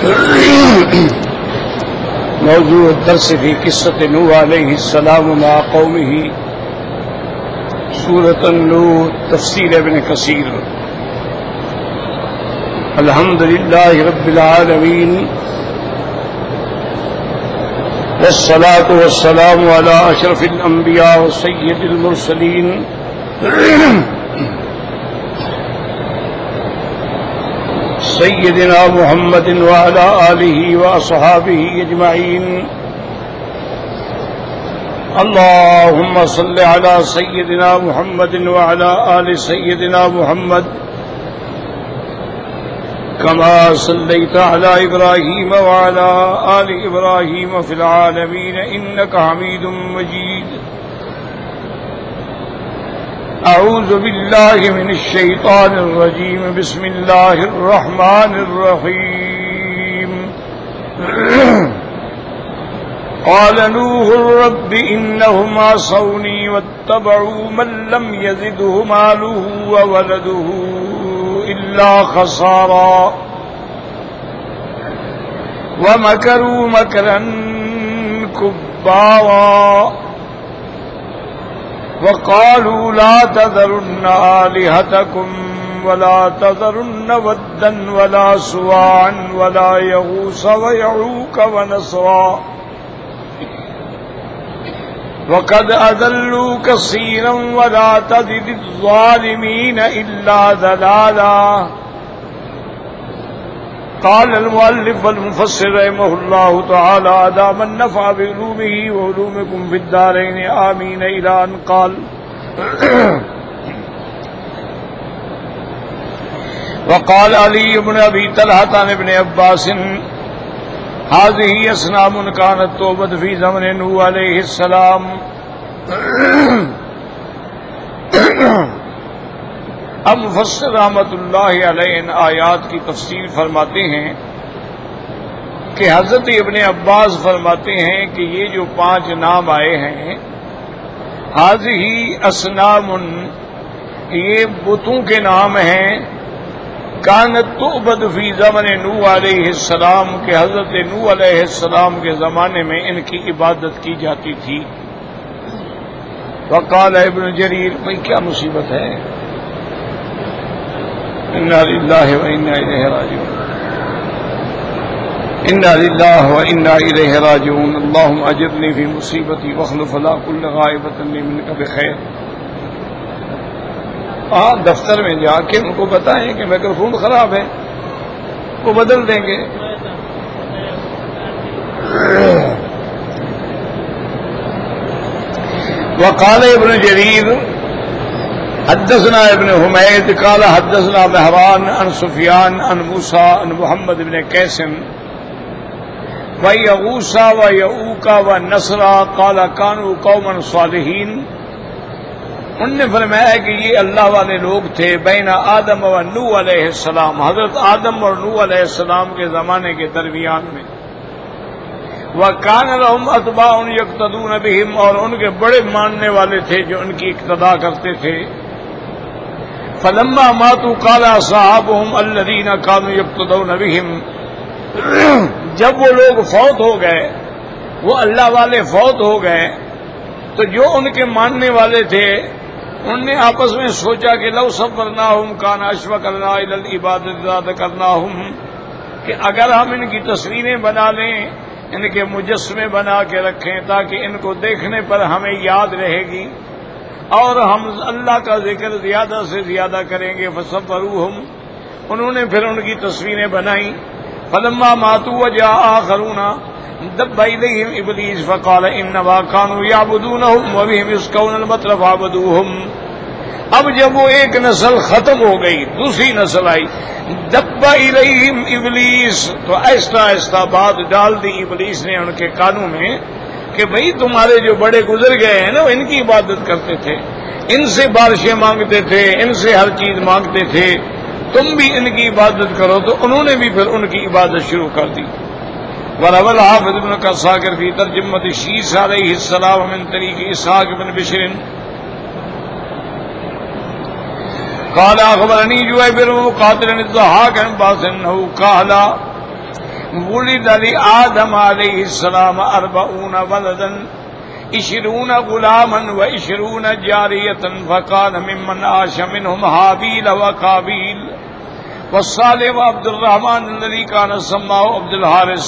موضوع الدرس في قصة نوح عليه السلام مع قومه سورة النور تفسير ابن كثير. الحمد لله رب العالمين والصلاة والسلام على أشرف الأنبياء وسيد المرسلين سيدنا محمد وعلى آله وأصحابه أجمعين. اللهم صل على سيدنا محمد وعلى آل سيدنا محمد كما صليت على إبراهيم وعلى آل إبراهيم في العالمين إنك حميد مجيد. أعوذ بالله من الشيطان الرجيم. بسم الله الرحمن الرحيم. قال نوح رب إنهم عصوني واتبعوا من لم يزده ماله وولده إلا خسارا ومكروا مكرا كبارا وقالوا لا تذرن آلهتكم ولا تذرن ودا ولا سواعا ولا يغوث ويعوق ونسرا وقد أضلوا كثيرا ولا تزد الظالمين إلا ضلالا. قال المؤلف والمفسر رحمه الله تعالى أدام النفع بعلومه وعلومكم في الدارين آمين إلى أن قال وقال علي بن أبي طلحة عن ابن عباس هذه أصنام كانت تعبد في زمن نوح عليه السلام. اب مفسر رحمۃ اللہ علیہ ان آیات کی تفسیر فرماتے ہیں کہ حضرت ابن عباس فرماتے ہیں کہ یہ جو 5 نام آئے ہیں هذه اصنام، یہ بتوں کے نام ہیں، کانت تعبد فی زمن نوح علیہ السلام، کہ حضرت نوح علیہ السلام کے زمانے میں ان کی عبادت کی جاتی تھی. وقال ابن جریر، بھئی کیا مصیبت ہے، انا للہ و انا الیہ راجعون، انا للہ و انا الیہ راجعون. اللہم اجرنی فی مصیبتی واخلف لا کل غائبۃ لی منک بخیر. دفتر میں جا کے ان کو بتائیں کہ مائکروفون خراب ہے، وہ بدل دیں گے. وقال ابن جریر حدثنا ابن حمید قال حدثنا مہران عن سفیان عن موسیٰ عن محمد بن قیس ویغوث ویعوق ونسر قال كانوا قوما صالحین. ان نے فرمایا کہ یہ اللہ والے لوگ تھے بین آدم و نوح علیہ السلام، حضرت آدم اور نوح علیہ السلام کے زمانے کے درمیان میں. وَكَانَ لَهُمْ أَتْبَاعٌ يَقْتَدُونَ بِهِمْ، اور ان کے بڑے ماننے والے تھے جو ان کی اقتداء کرتے تھے. فَلَمَّا مَاتُوا قَالَ أَصْحَابُهُمْ الَّذِينَ كَانُوا يَقْتَدُونَ بِهِمْ، جب وہ لوگ فوت ہو گئے، وہ اللہ والے فوت ہو گئے، تو جو ان کے ماننے والے تھے انہوں نے آپس میں سوچا کہ لو صبرناہم کان اشفق لنا الی العبادۃ ذکرناہم، کہ اگر ہم ان کی تصویریں بنا لیں، ان کے مجسمے بنا کے رکھیں تاکہ ان کو دیکھنے پر ہمیں یاد رہے گی اور ہم اللہ کا ذکر زیادہ سے زیادہ کریں گے. فصبروہم، انہوں نے پھر ان کی تصویریں بنائیں. فلما ماتوا وجاء آخرون دب الیہم ابلیس فقال انما كانوا يعبدونهم وبهم يسقون المطر فعبدوهم. اب جب وہ ایک نسل ختم ہو گئی، دوسری نسل آئی. دب الیہم ابلیس، تو آہستہ آہستہ بات ڈال دی ابلیس نے ان کے کانوں میں کہ بھئی تمہارے جو بڑے گزر گئے ہیں نا، ان کی عبادت کرتے تھے، ان سے بارشیں مانگتے تھے، ان سے ہر چیز مانگتے تھے، تم بھی ان کی عبادت کرو. تو انہوں نے بھی پھر ان کی عبادت شروع کر دی. وروى الحافظ ابن كثير في ترجمة شيس عليه السلام من طريق إسحاق بن بشر قال أخبرني جويبر بن مقاتل الضحاك عن باس أنه قال ولد لآدم علیہ السلام 40 ولدا 20 غلاما و20 جاریة فکان ممن عاش منهم حابیل وقابیل والصالح عبد الرحمن الذي كان سماه عبد الحارث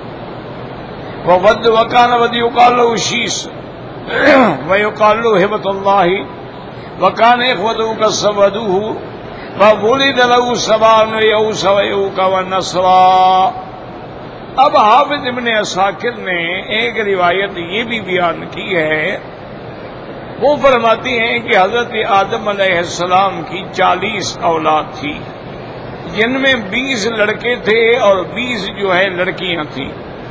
وود وكان ود يقال له شيس ويقال له هبة الله وكان إخوته كسودوه وولد له سبعون يئوس ويؤوك والنصرا. اب حافظ ابن عساکر نے ایک روایت یہ بھی بیان کی ہے، وہ فرماتی ہیں کہ حضرت آدم علیہ السلام کی 40 اولاد تھی، جن میں 20 لڑکے تھے اور 20 جو ہے لڑکیاں تھیں.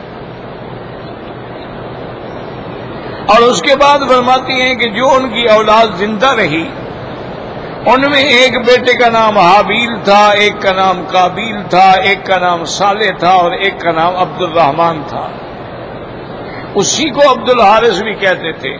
اور اس کے بعد فرماتی ہیں کہ جو ان کی اولاد زندہ رہی ان میں ایک بیٹے کا نام حابیل تھا، ایک کا نام قابیل تھا، ایک کا نام صالح تھا اور ایک کا نام عبد الرحمن تھا. اسی کو عبد الحارث بھی کہتے تھے.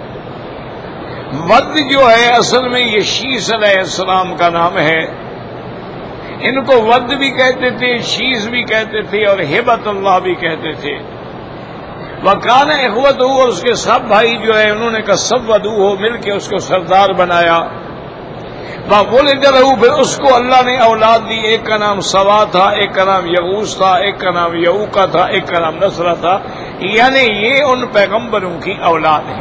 ود جو ہے اصل میں یہ شیس علیہ السلام کا نام ہے. ان کو ود بھی کہتے تھے، شیس بھی کہتے تھے اور ہبت اللہ بھی کہتے تھے. وکان اخوت ہو اور اس کے سب بھائی جو ہے انہوں نے کہا سب ودو ہو مل کے اس کو سردار بنایا. بولے رہو پھر اس کو اللہ نے اولاد دی. ایک کا نام سوا تھا، ایک کا نام یغوس تھا، ایک کا نام یعوقا تھا، ایک کا نام نصرہ تھا. یعنی یہ ان پیغمبروں کی اولاد ہے.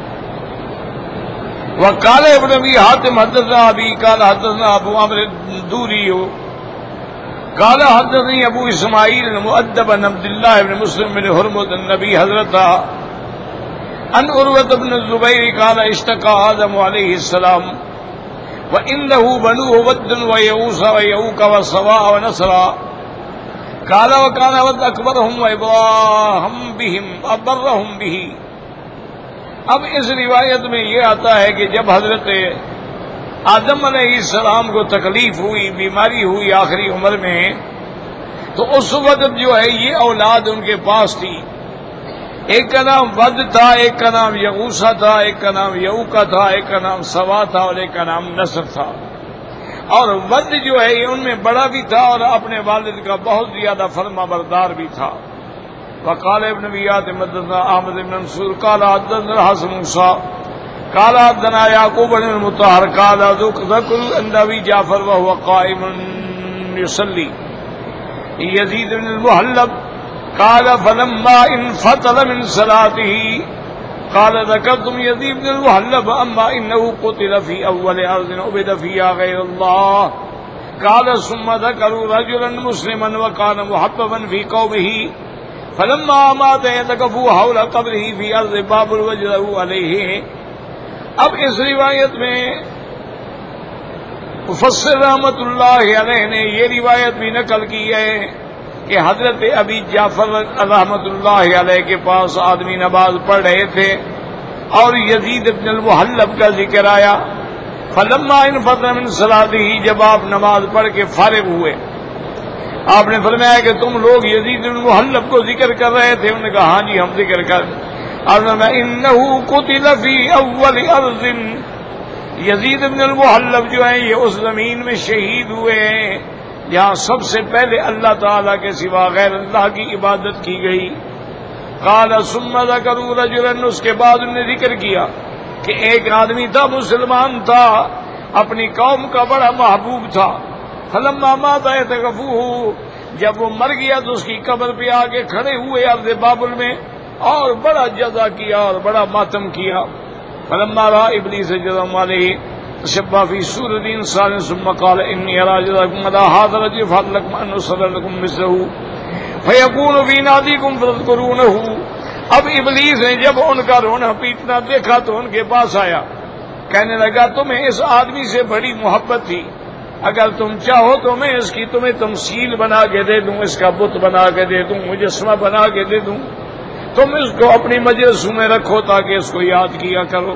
وقال ابن ابی حاتم حدثنا ابی قال حدثنا ابو عمرو الدوری قال حدثني ابو اسماعیل المؤدب بن عبد الله بن مسلم بن حرمز النبی حضرت ان عروة بن الزبیر قال اشتكى آدم علیہ السلام وإنه بنوه ود ويئوس ويعوق وسواء ونصرا قال وكان ود أكبرهم وإبراهم بهم أبرهم به. اب اس روایت میں یہ آتا ہے کہ جب حضرت آدم علیہ السلام کو تکلیف ہوئی، بیماری ہوئی آخری عمر میں، تو اس وقت جو ہے یہ اولاد ان کے پاس تھی. ایک کا نام ود تھا، ایک کا نام یغوسا تھا، ایک کا نام یعوقا تھا، ایک کا نام سوا تھا اور ایک کا نام نصر تھا. اور ود جو ہے یہ ان میں بڑا بھی تھا اور اپنے والد کا بہت زیادہ فرما بردار بھی تھا. وقال ابن ابیات حدثنا احمد بن منصور قال حدثنا حسن موسیٰ قال حدثنا یعقوب بن المطہر قال ذکر النبی جعفر وهو قائم يصلي یزید بن المحلب قال فلما انفطر من صلاته قال ذكرتم يزيد بن المحلب اما انه قتل في اول ارض عبد فيها غير الله قال ثم ذكروا رجلا مسلما وكان محببا في قومه فلما مات يتكفوا حول قبره في ارض بابل وجدوا عليه. اب اس روایت میں مفسر رحمت اللہ علیہ نے یہ روایت بھی نقل کی ہے کہ حضرت ابی جعفر رحمت اللہ علیہ کے پاس آدمی نماز پڑھ رہے تھے اور یزید بن المحلب کا ذکر آیا. فلما انفطر من صلاته جب آپ نماز پڑھ کے فارغ ہوئے آپ نے فرمایا کہ تم لوگ یزید بن المحلب کو ذکر کر رہے تھے. انہوں نے کہا ہاں جی ہم ذکر کر. اور انه قتل في اول ارض، یزید بن المحلب جو ہیں یہ اس زمین میں شہید ہوئے ہیں جہاں سب سے پہلے اللہ تعالیٰ کے سوا غیر اللہ کی عبادت کی گئی. قال ثم ذكروا رجلا، اس کے بعد انہوں نے ذکر کیا کہ ایک آدمی تھا، مسلمان تھا، اپنی قوم کا بڑا محبوب تھا. فلما مات يتكفوه، جب وہ مر گیا تو اس کی قبر پہ آ کے کھڑے ہوئے ارض بابل میں اور بڑا جزا کیا اور بڑا ماتم کیا. فلما رأى ابلیس جزم علیہ تشبہ فی صورت انسان ثم قال انی ارى جزاکم على هذا الرجل فضلکم ان نصر لكم مثله فیکون فی نادیکم فاذکرونه. اب ابلیس نے جب ان کا رونا پیٹنا دیکھا تو ان کے پاس آیا، کہنے لگا تمہیں اس آدمی سے بڑی محبت تھی، اگر تم چاہو تو میں اس کی تمہیں تمثیل بنا کے دے دوں، اس کا بت بنا کے دے دوں، مجسمہ بنا کے دے دوں، تم اس کو اپنی مجلسوں میں رکھو تاکہ اس کو یاد کیا کرو.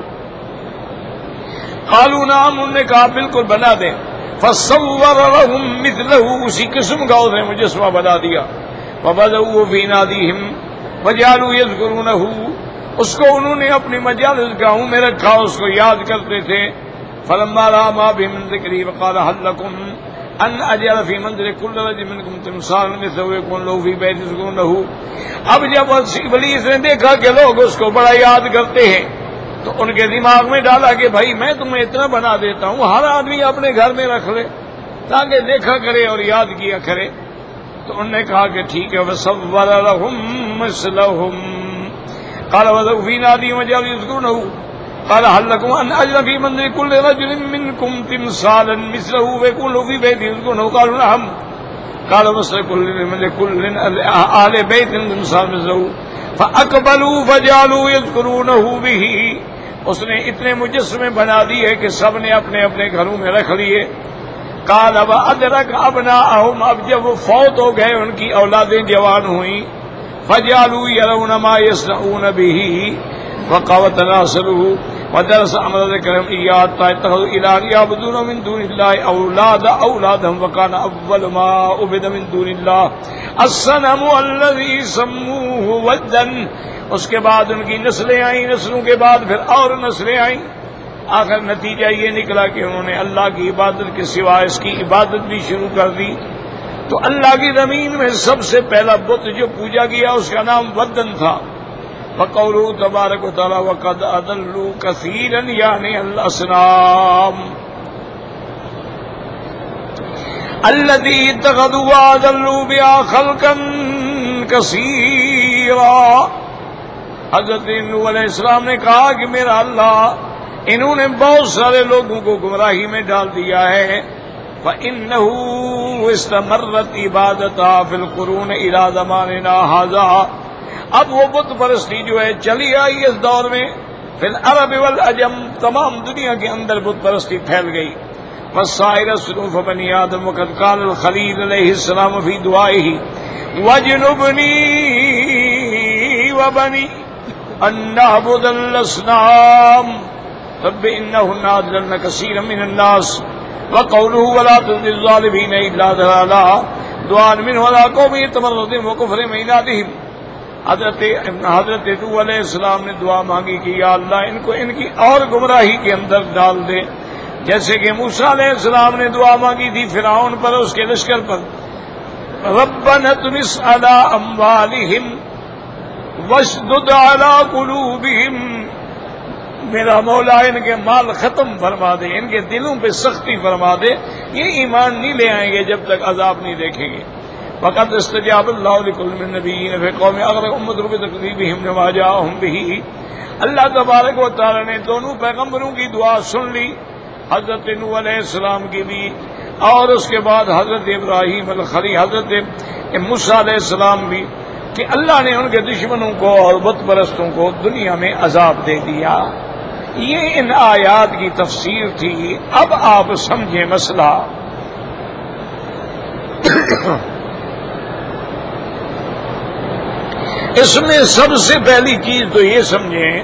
قالوا نعم، انہوں نے کہا بالکل بنا دیں. فصور لهم مثله، اسی قسم کا اسے مجسمہ بنا دیا. وبدؤوا في ناديهم وجعلوا يذكرونه، اس کو انہوں نے اپنی مجالس گاہوں میں رکھا، اس کو یاد کرتے تھے. فلما رأى ما به من ذکری وقال هل لكم ان اجعل فی منزل کل رجل منکم تمثالا مثلہ یکون لہ فی بیت یسکنہ۔ اب جب ابلیس نے دیکھا کہ لوگ اس کو بڑا یاد کرتے ہیں تو ان کے دماغ میں ڈالا کہ بھائی میں تمہیں اتنا بنا دیتا ہوں، ہر آدمی اپنے گھر میں رکھ لے تاکہ دیکھا کرے اور یاد کیا کرے۔ تو انہوں نے کہا کہ ٹھیک ہے، وَصَوَّرَ لَهُم مِّثْلَهُم قَالَ وَذَرْ فِي نَادِهِمْ وَجَعَلُوا يَذْكُرُونَهُ قَالَ هَلْ لَكُمْ أَنْ أَجْعَلَ فِي مَنزِلِ كُلِّ رَجُلٍ مِّنكُمْ تِمْثَالًا مِّثْلَهُ فَيَكُونُ فِي بَيْتِهِ يَذْكُرُونَهُ قَالُوا نَعَمْ قَالَ وَلِكُلِّ أَهْلِ بَيْتٍ تِمْثَالٌ مِّثْلُهُ فَأَقْبَلُوا فَجَعَلُوا يَذْكُرُونَهُ بِهِ۔ اس نے اتنے مجسمے بنا دیے کہ سب نے اپنے اپنے گھروں میں رکھ لیے۔ قال وادرک ابناءہم، اب جب وہ فوت ہو گئے ان کی اولادیں جوان ہوئیں، فجعلوا يرون ما يصنعون به وقوت ناصره ودرس امر ذکرهم ایات اتخذوا الہا یعبدون من دون اللہ اولادهم وکان اول ما عبد من دون اللہ الصنم الذي سموه ودا۔ اس کے بعد ان کی نسلیں آئیں، نسلوں کے بعد پھر اور نسلیں آئیں، آخر نتیجہ یہ نکلا کہ انہوں نے اللہ کی عبادت کے سوا اس کی عبادت بھی شروع کر دی۔ تو اللہ کی زمین میں سب سے پہلا بت جو پوجا گیا اس کا نام ودن تھا۔ وقولہ تبارک و تعالی وقد اضلوا کثیرا یعنی الاصنام الذی اتخذوا واضلوا بها خلقا کثیرا۔ حضرت نوح علیہ السلام نے کہا کہ میرا اللہ، انہوں نے بہت سارے لوگوں کو گمراہی میں ڈال دیا ہے۔ فَإِنَّهُ اسْتَمَرَّتْ عِبَادَتُهَا فِي الْقُرُونِ إِلَى زَمَانِنَا هَذَا۔ اب وہ بت پرستی جو ہے چلی آئی اس دور میں، فی العرب والعجم، تمام دنیا کے اندر بت پرستی پھیل گئی۔ وَالسَّائِرَ صُنُوفَ بَنِي آدَمَ وَقَدْ قَالَ الْخَلِيلُ عَلَيْهِ السَّلَامُ فِي دُعائِهِ وَاجْنُبْنِي وَبَنِي أَن نَّعْبُدَ الْأَصْنَامَ رب انہن اضللن کثیرا من الناس وقولہ ولا تزد الظالمین الا ضلالا دعاء منہ ولا قوم تمرد وکفر میناتہم۔ حضرت نوح علیہ السلام نے دعا مانگی کہ یا اللہ ان کو ان کی اور گمراہی کے اندر ڈال دے، جیسے کہ موسیٰ علیہ السلام نے دعا مانگی تھی فرعون پر، اس کے لشکر پر، ربنا اطمس علی اموالہم واشدد علی قلوبہم، میرا مولا ان کے مال ختم فرما دے، ان کے دلوں پہ سختی فرما دے، یہ ایمان نہیں لے آئیں گے جب تک عذاب نہیں دیکھیں گے۔ وقد استجاب اللہ لکل من نبیین فی قوم اغرق امت بتکذیبہم لما جاءہم بہ۔ اللہ تبارک و تعالی نے دونوں پیغمبروں کی دعا سن لی، حضرت نوح علیہ السلام کی بھی اور اس کے بعد حضرت ابراہیم الخلیل، حضرت موسیٰ علیہ السلام بھی، کہ اللہ نے ان کے دشمنوں کو اور بت پرستوں کو دنیا میں عذاب دے دیا۔ یہ ان آیات کی تفسیر تھی۔ اب آپ سمجھیں مسئلہ۔ اس میں سب سے پہلی چیز تو یہ سمجھیں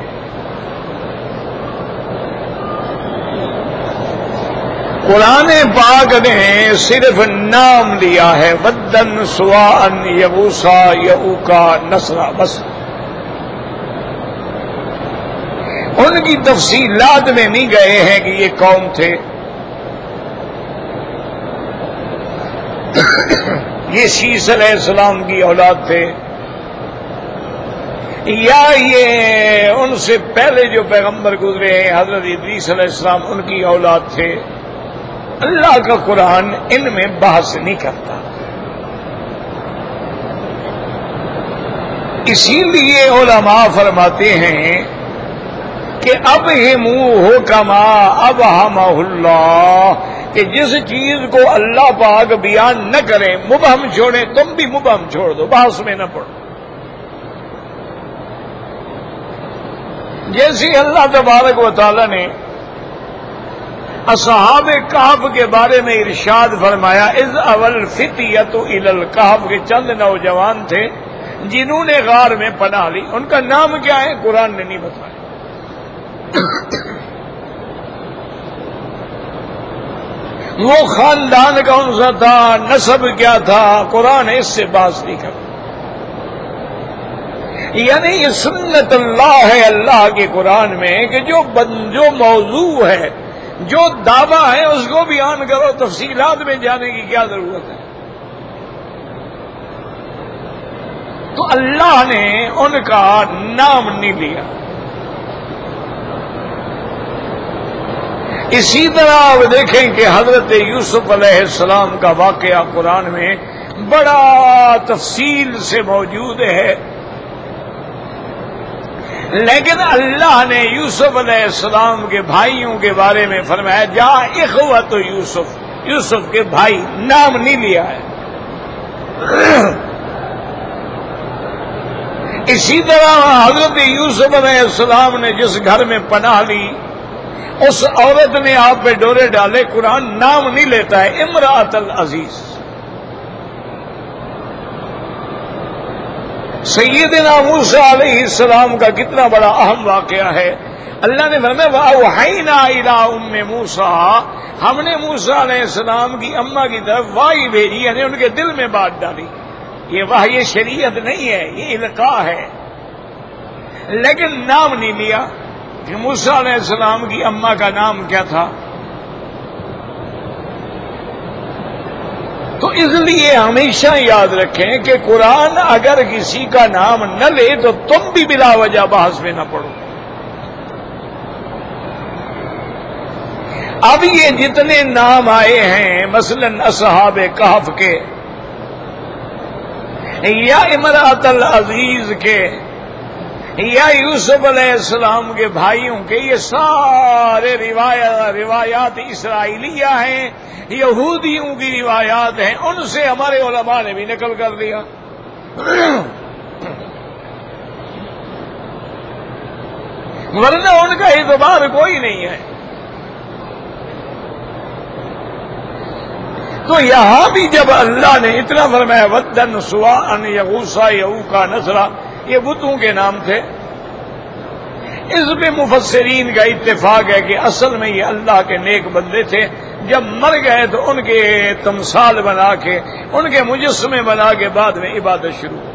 قرآن پاک نے صرف نام لیا ہے، ودن سواءن یغوثا یعوقا نصرا، بس ان کی تفصیلات میں نہیں گئے ہیں کہ یہ قوم تھے، یہ شیس علیہ السلام کی اولاد تھے، یا یہ ان سے پہلے جو پیغمبر گزرے ہیں حضرت ادریس علیہ السلام ان کی اولاد تھے۔ اللہ کا قرآن ان میں بحث نہیں کرتا، اسی لیے علماء فرماتے ہیں کہ اب ہو کما اب اللہ، کہ جس چیز کو اللہ پاک بیان نہ کریں، مبہم چھوڑیں، تم بھی مبہم چھوڑ دو، بحث میں نہ پڑو۔ جیسے اللہ تبارک و تعالی نے اصحاب کہف کے بارے میں ارشاد فرمایا، اذ اول فتیۃ الی الکہف، کے چند نوجوان تھے جنہوں نے غار میں پناہ لی، ان کا نام کیا ہے قرآن نے نہیں بتایا۔ وہ خاندان کون سا تھا، نسب کیا تھا، قرآن اس سے بات نہیں کرتا۔ یعنی یہ سنت اللہ ہے اللہ کے قرآن میں کہ جو موضوع ہے، جو دعویٰ ہے اس کو بیان کرو، تفصیلات میں جانے کی کیا ضرورت ہے؟ تو اللہ نے ان کا نام نہیں لیا۔ اسی طرح آپ دیکھیں کہ حضرت یوسف علیہ السلام کا واقعہ قرآن میں بڑا تفصیل سے موجود ہے، لیکن اللہ نے یوسف علیہ السلام کے بھائیوں کے بارے میں فرمایا جا اخوت یوسف، یوسف کے بھائی، نام نہیں لیا ہے۔ اسی طرح حضرت یوسف علیہ السلام نے جس گھر میں پناہ لی اس عورت نے آپ پہ ڈورے ڈالے، قرآن نام نہیں لیتا ہے، امرأۃ العزیز۔ سیدنا موسیٰ علیہ السلام کا کتنا بڑا اہم واقعہ ہے۔ اللہ نے فرمایا وَأَوْحَيْنَا إِلَىٰ أُمِّ مُوسَىٰ، ہم نے موسیٰ علیہ السلام کی اماں کی طرف وحی بھیجی، یعنی ان کے دل میں بات ڈالی۔ یہ وحی شریعت نہیں ہے، یہ القاء ہے، لیکن نام نہیں لیا کہ موسیٰ علیہ السلام کی اماں کا نام کیا تھا۔ تو اس لیے ہمیشہ یاد رکھیں کہ قرآن اگر کسی کا نام نہ لے تو تم بھی بلا وجہ بحث میں نہ پڑو۔ اب یہ جتنے نام آئے ہیں مثلاً اصحاب کہف کے یا امرأۃ العزیز کے یا یوسف علیہ السلام کے بھائیوں کے، یہ سارے روایات اسرائیلیہ ہیں، یہودیوں کی روایات ہیں، ان سے ہمارے علماء نے بھی نقل کر دیا۔ ورنہ ان کا اعتبار کوئی نہیں ہے۔ تو یہاں بھی جب اللہ نے اتنا فرمایا وَدًّا سُوَاءً یغوثا یعوقا نصرا، یہ بتوں کے نام تھے، اس پہ مفسرین کا اتفاق ہے کہ اصل میں یہ اللہ کے نیک بندے تھے، جب مر گئے تو ان کے تمثال بنا کے، ان کے مجسمے بنا کے بعد میں عبادت شروع ہو۔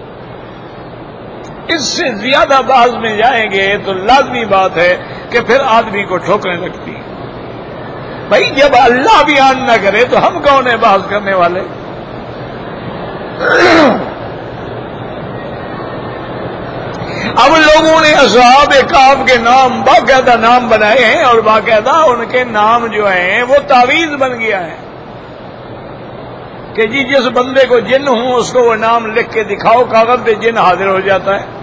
اس سے زیادہ بحث میں جائیں گے تو لازمی بات ہے کہ پھر آدمی کو ٹھوکریں لگتی ہیں۔ بھائی جب اللہ بیان نہ کرے تو ہم کون ہیں بحث کرنے والے؟ اب لوگوں نے اصحاب کہف کے نام باقاعدہ نام بنائے ہیں، اور باقاعدہ ان کے نام جو ہیں وہ تعویذ بن گیا ہے کہ جی جس بندے کو جن ہوں اس کو وہ نام لکھ کے دکھاؤ، کاغذ پہ جن حاضر ہو جاتا ہے۔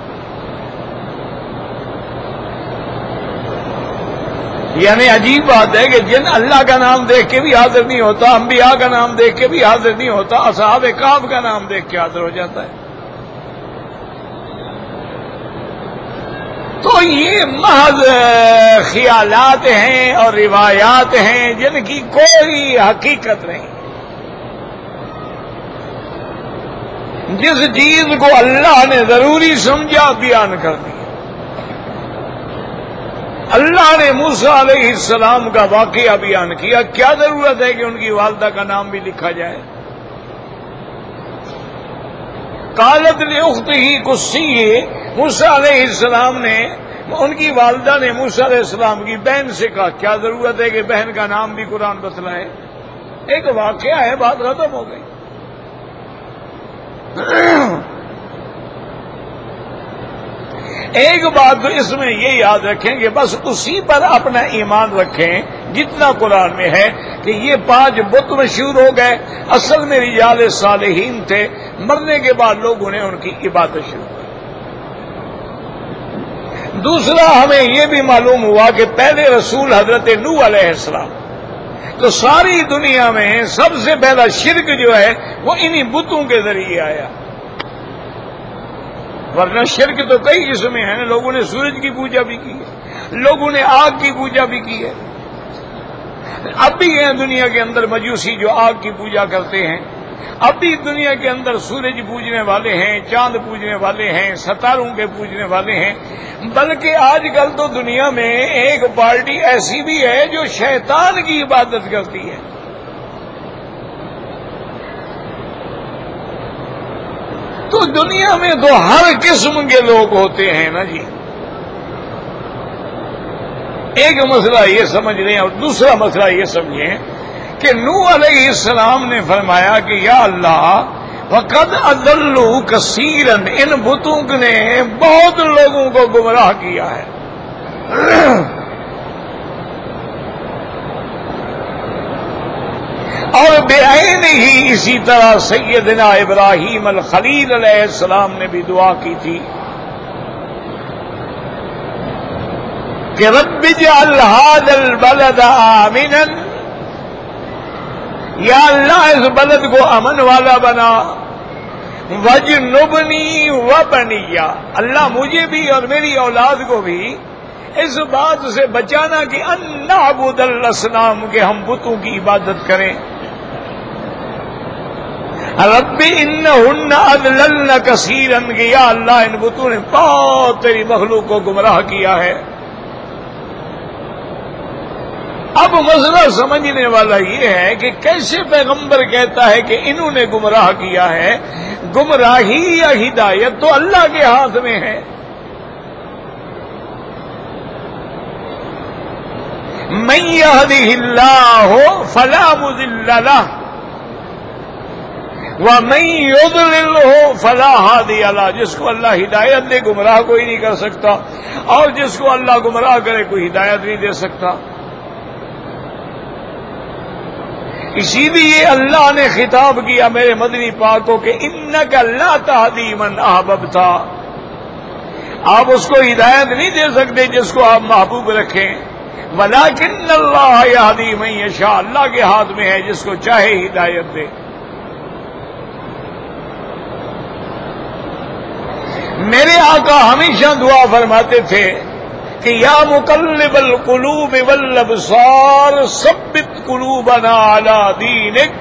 یعنی عجیب بات ہے کہ جن اللہ کا نام دیکھ کے بھی حاضر نہیں ہوتا، انبیاء کا نام دیکھ کے بھی حاضر نہیں ہوتا، اصحاب کہف کا نام دیکھ کے حاضر ہو جاتا ہے۔ تو یہ محض خیالات ہیں اور روایات ہیں جن کی کوئی حقیقت نہیں۔ جس چیز کو اللہ نے ضروری سمجھا بیان کر دیا۔ اللہ نے موسیٰ علیہ السلام کا واقعہ بیان کیا، کیا ضرورت ہے کہ ان کی والدہ کا نام بھی لکھا جائے؟ قالت لأختہ قصیہ، موسیٰ علیہ السلام نے، ان کی والدہ نے موسیٰ علیہ السلام کی بہن سے کہا کیا ضرورت ہے کہ بہن کا نام بھی قرآن بتلائے؟ ایک واقعہ ہے، بات ختم ہو گئی۔ ایک بات تو اس میں یہ یاد رکھیں کہ بس اسی پر اپنا ایمان رکھیں جتنا قرآن میں ہے کہ یہ 5 بت مشہور ہو گئے، اصل میں رجال صالحین تھے، مرنے کے بعد لوگوں نے ان کی عبادت شروع کی۔ دوسرا ہمیں یہ بھی معلوم ہوا کہ پہلے رسول حضرت نوح علیہ السلام، تو ساری دنیا میں سب سے پہلا شرک جو ہے وہ انہی بتوں کے ذریعے آیا، ورنہ شرک تو کئی قسمیں ہیں۔ لوگوں نے سورج کی پوجا بھی کی ہے، لوگوں نے آگ کی پوجا بھی کی ہے، اب بھی ہیں دنیا کے اندر مجوسی جو آگ کی پوجا کرتے ہیں، اب بھی دنیا کے اندر سورج پوجنے والے ہیں، چاند پوجنے والے ہیں، ستاروں کے پوجنے والے ہیں، بلکہ آج کل تو دنیا میں ایک پارٹی ایسی بھی ہے جو شیطان کی عبادت کرتی ہے۔ تو دنیا میں تو ہر قسم کے لوگ ہوتے ہیں نا جی۔ ایک مسئلہ یہ سمجھ لیں اور دوسرا مسئلہ یہ سمجھیں کہ نوح علیہ السلام نے فرمایا کہ یا اللہ وقد اضلوا کثیرا، ان بتوں نے بہت لوگوں کو گمراہ کیا ہے. اور بعین ہی اسی طرح سیدنا ابراہیم الخلیل علیہ السلام نے بھی دعا کی تھی کہ رب اجعل هذا البلد آمنا، یا اللہ اس بلد کو امن والا بنا، وجنبنی وبنی، اللہ مجھے بھی اور میری اولاد کو بھی اس بات سے بچانا کہ ان نعبد الاصنام، کہ ہم بتوں کی عبادت کریں. رب انہن اضللن کثیرا، کہ یا اللہ ان بتوں نے بہت تیری مخلوق کو گمراہ کیا ہے. اب مسئلہ سمجھنے والا یہ ہے کہ کیسے پیغمبر کہتا ہے کہ انہوں نے گمراہ کیا ہے؟ گمراہی یا ہدایت تو اللہ کے ہاتھ میں ہے. من یہدہ اللہ فلا مضل لہ ومن یضللہ فلا ہادی لہ، جس کو اللہ ہدایت دے گمراہ کوئی نہیں کر سکتا، اور جس کو اللہ گمراہ کرے کوئی ہدایت نہیں دے سکتا. اسی لیے اللہ نے خطاب کیا میرے مدنی پاک کو کہ انک لا تہدی من احببت، آپ اس کو ہدایت نہیں دے سکتے جس کو آپ محبوب رکھیں، ولکن اللہ یہدی من یشاء، اللہ کے ہاتھ میں ہے جس کو چاہے ہدایت دے. میرے آقا ہمیشہ دعا فرماتے تھے کہ یا مقلب القلوب والابصار ثبت قلوبنا علی دینک،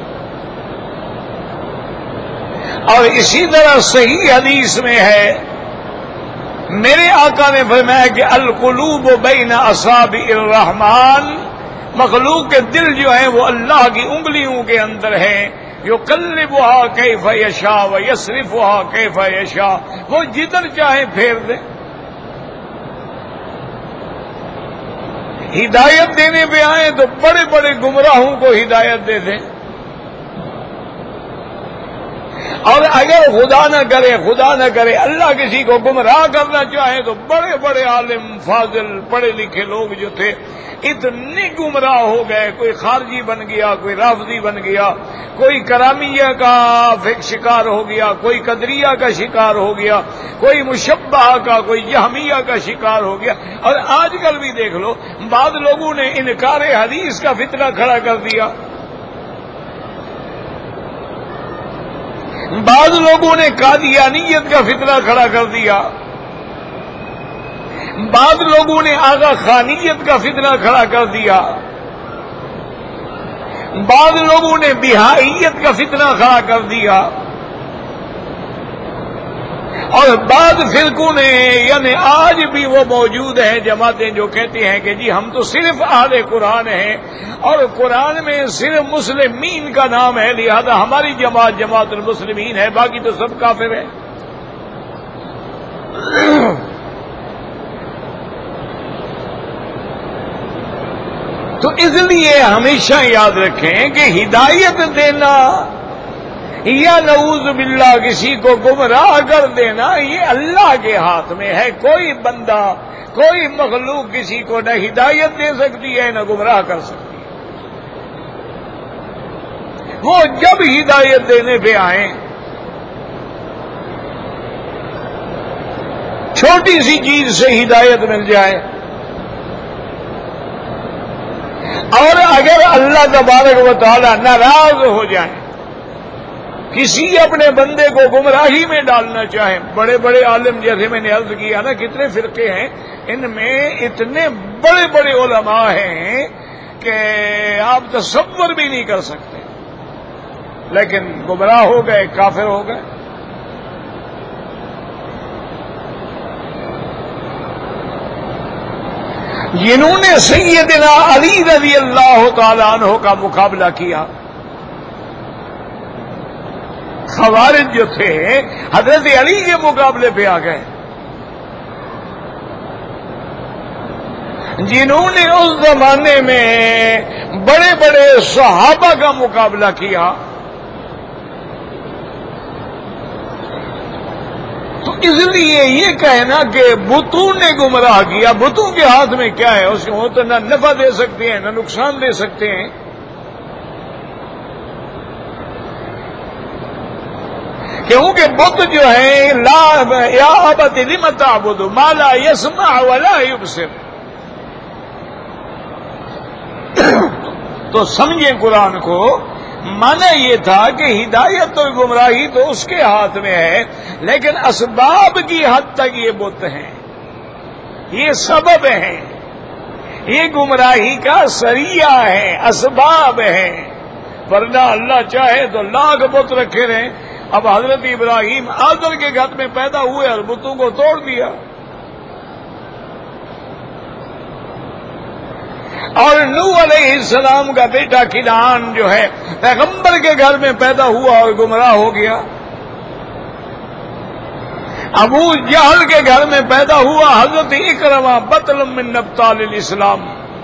اور اسی طرح صحیح حدیث میں ہے میرے آقا نے فرمایا کہ القلوب بین اصابع الرحمن، مخلوق کے دل جو ہیں وہ اللہ کی انگلیوں کے اندر ہیں. یقلبها کیف یشاء ویصرفها کیف یشاء، وہ جدھر چاہے پھیر دیں. ہدایت دینے پہ آئیں تو بڑے بڑے گمراہوں کو ہدایت دے دیں، اور اگر خدا نہ کرے اللہ کسی کو گمراہ کرنا چاہے تو بڑے بڑے عالم فاضل پڑھے لکھے لوگ جو تھے اتنے گمراہ ہو گئے، کوئی خارجی بن گیا، کوئی رافضی بن گیا، کوئی کرامیہ کا شکار ہو گیا، کوئی قدریہ کا شکار ہو گیا، کوئی مشبہ کا، کوئی جہمیہ کا شکار ہو گیا. اور آج کل بھی دیکھ لو بعض لوگوں نے انکار حدیث کا فتنہ کھڑا کر دیا، بعض لوگوں نے قادیانیت کا فتنہ کھڑا کر دیا، بعض لوگوں نے آغا خانیت کا فتنہ کھڑا کر دیا، بعض لوگوں نے بہائیت کا فتنہ کھڑا کر دیا، اور بعض فرقوں نے، یعنی آج بھی وہ موجود ہیں جماعتیں جو کہتے ہیں کہ جی ہم تو صرف اہل قرآن ہیں اور قرآن میں صرف مسلمین کا نام ہے، لہذا ہماری جماعت جماعت المسلمین ہے، باقی تو سب کافر ہیں. تو اس لیے ہمیشہ یاد رکھیں کہ ہدایت دینا یا نعوذ باللہ کسی کو گمراہ کر دینا یہ اللہ کے ہاتھ میں ہے. کوئی بندہ، کوئی مخلوق کسی کو نہ ہدایت دے سکتی ہے نہ گمراہ کر سکتی ہے. وہ جب ہدایت دینے پہ آئیں، چھوٹی سی چیز سے ہدایت مل جائے، اور اگر اللہ تبارک و تعالی ناراض ہو جائیں، کسی اپنے بندے کو گمراہی میں ڈالنا چاہیں، بڑے بڑے عالم جیسے میں نے عرض کیا نا کتنے فرقے ہیں، ان میں اتنے بڑے بڑے علماء ہیں کہ آپ تصور بھی نہیں کر سکتے، لیکن گمراہ ہو گئے، کافر ہو گئے. جنہوں نے سیدنا علی رضی اللہ تعالی عنہ کا مقابلہ کیا، خوارج جو تھے حضرت علی کے مقابلے پہ آ گئے. جنہوں نے اس زمانے میں بڑے بڑے صحابہ کا مقابلہ کیا، تو اس لیے یہ کہنا کہ بتوں نے گمراہ کیا، بتوں کے ہاتھ میں کیا ہے؟ اس کو تو نہ نفع دے سکتے ہیں نہ نقصان دے سکتے ہیں۔ کیونکہ بت جو ہے لا یا ابت لم تعبد ما لا يسمع ولا يبصر، تو سمجھیں قرآن کو، مانا یہ تھا کہ ہدایت تو گمراہی تو اس کے ہاتھ میں ہے، لیکن اسباب کی حد تک یہ بت ہیں، یہ سبب ہیں، یہ گمراہی کا ذریعہ ہے، اسباب ہیں، ورنہ اللہ چاہے تو لاکھ بت رکھے رہیں۔ اب حضرت ابراہیم آذر کے گھر میں پیدا ہوئے اور بتوں کو توڑ دیا، اور نوح علیہ السلام کا بیٹا کنعان جو ہے پیغمبر کے گھر میں پیدا ہوا اور گمراہ ہو گیا، ابو جہل کے گھر میں پیدا ہوا حضرت اکرمہ بطل من ابطال الاسلام،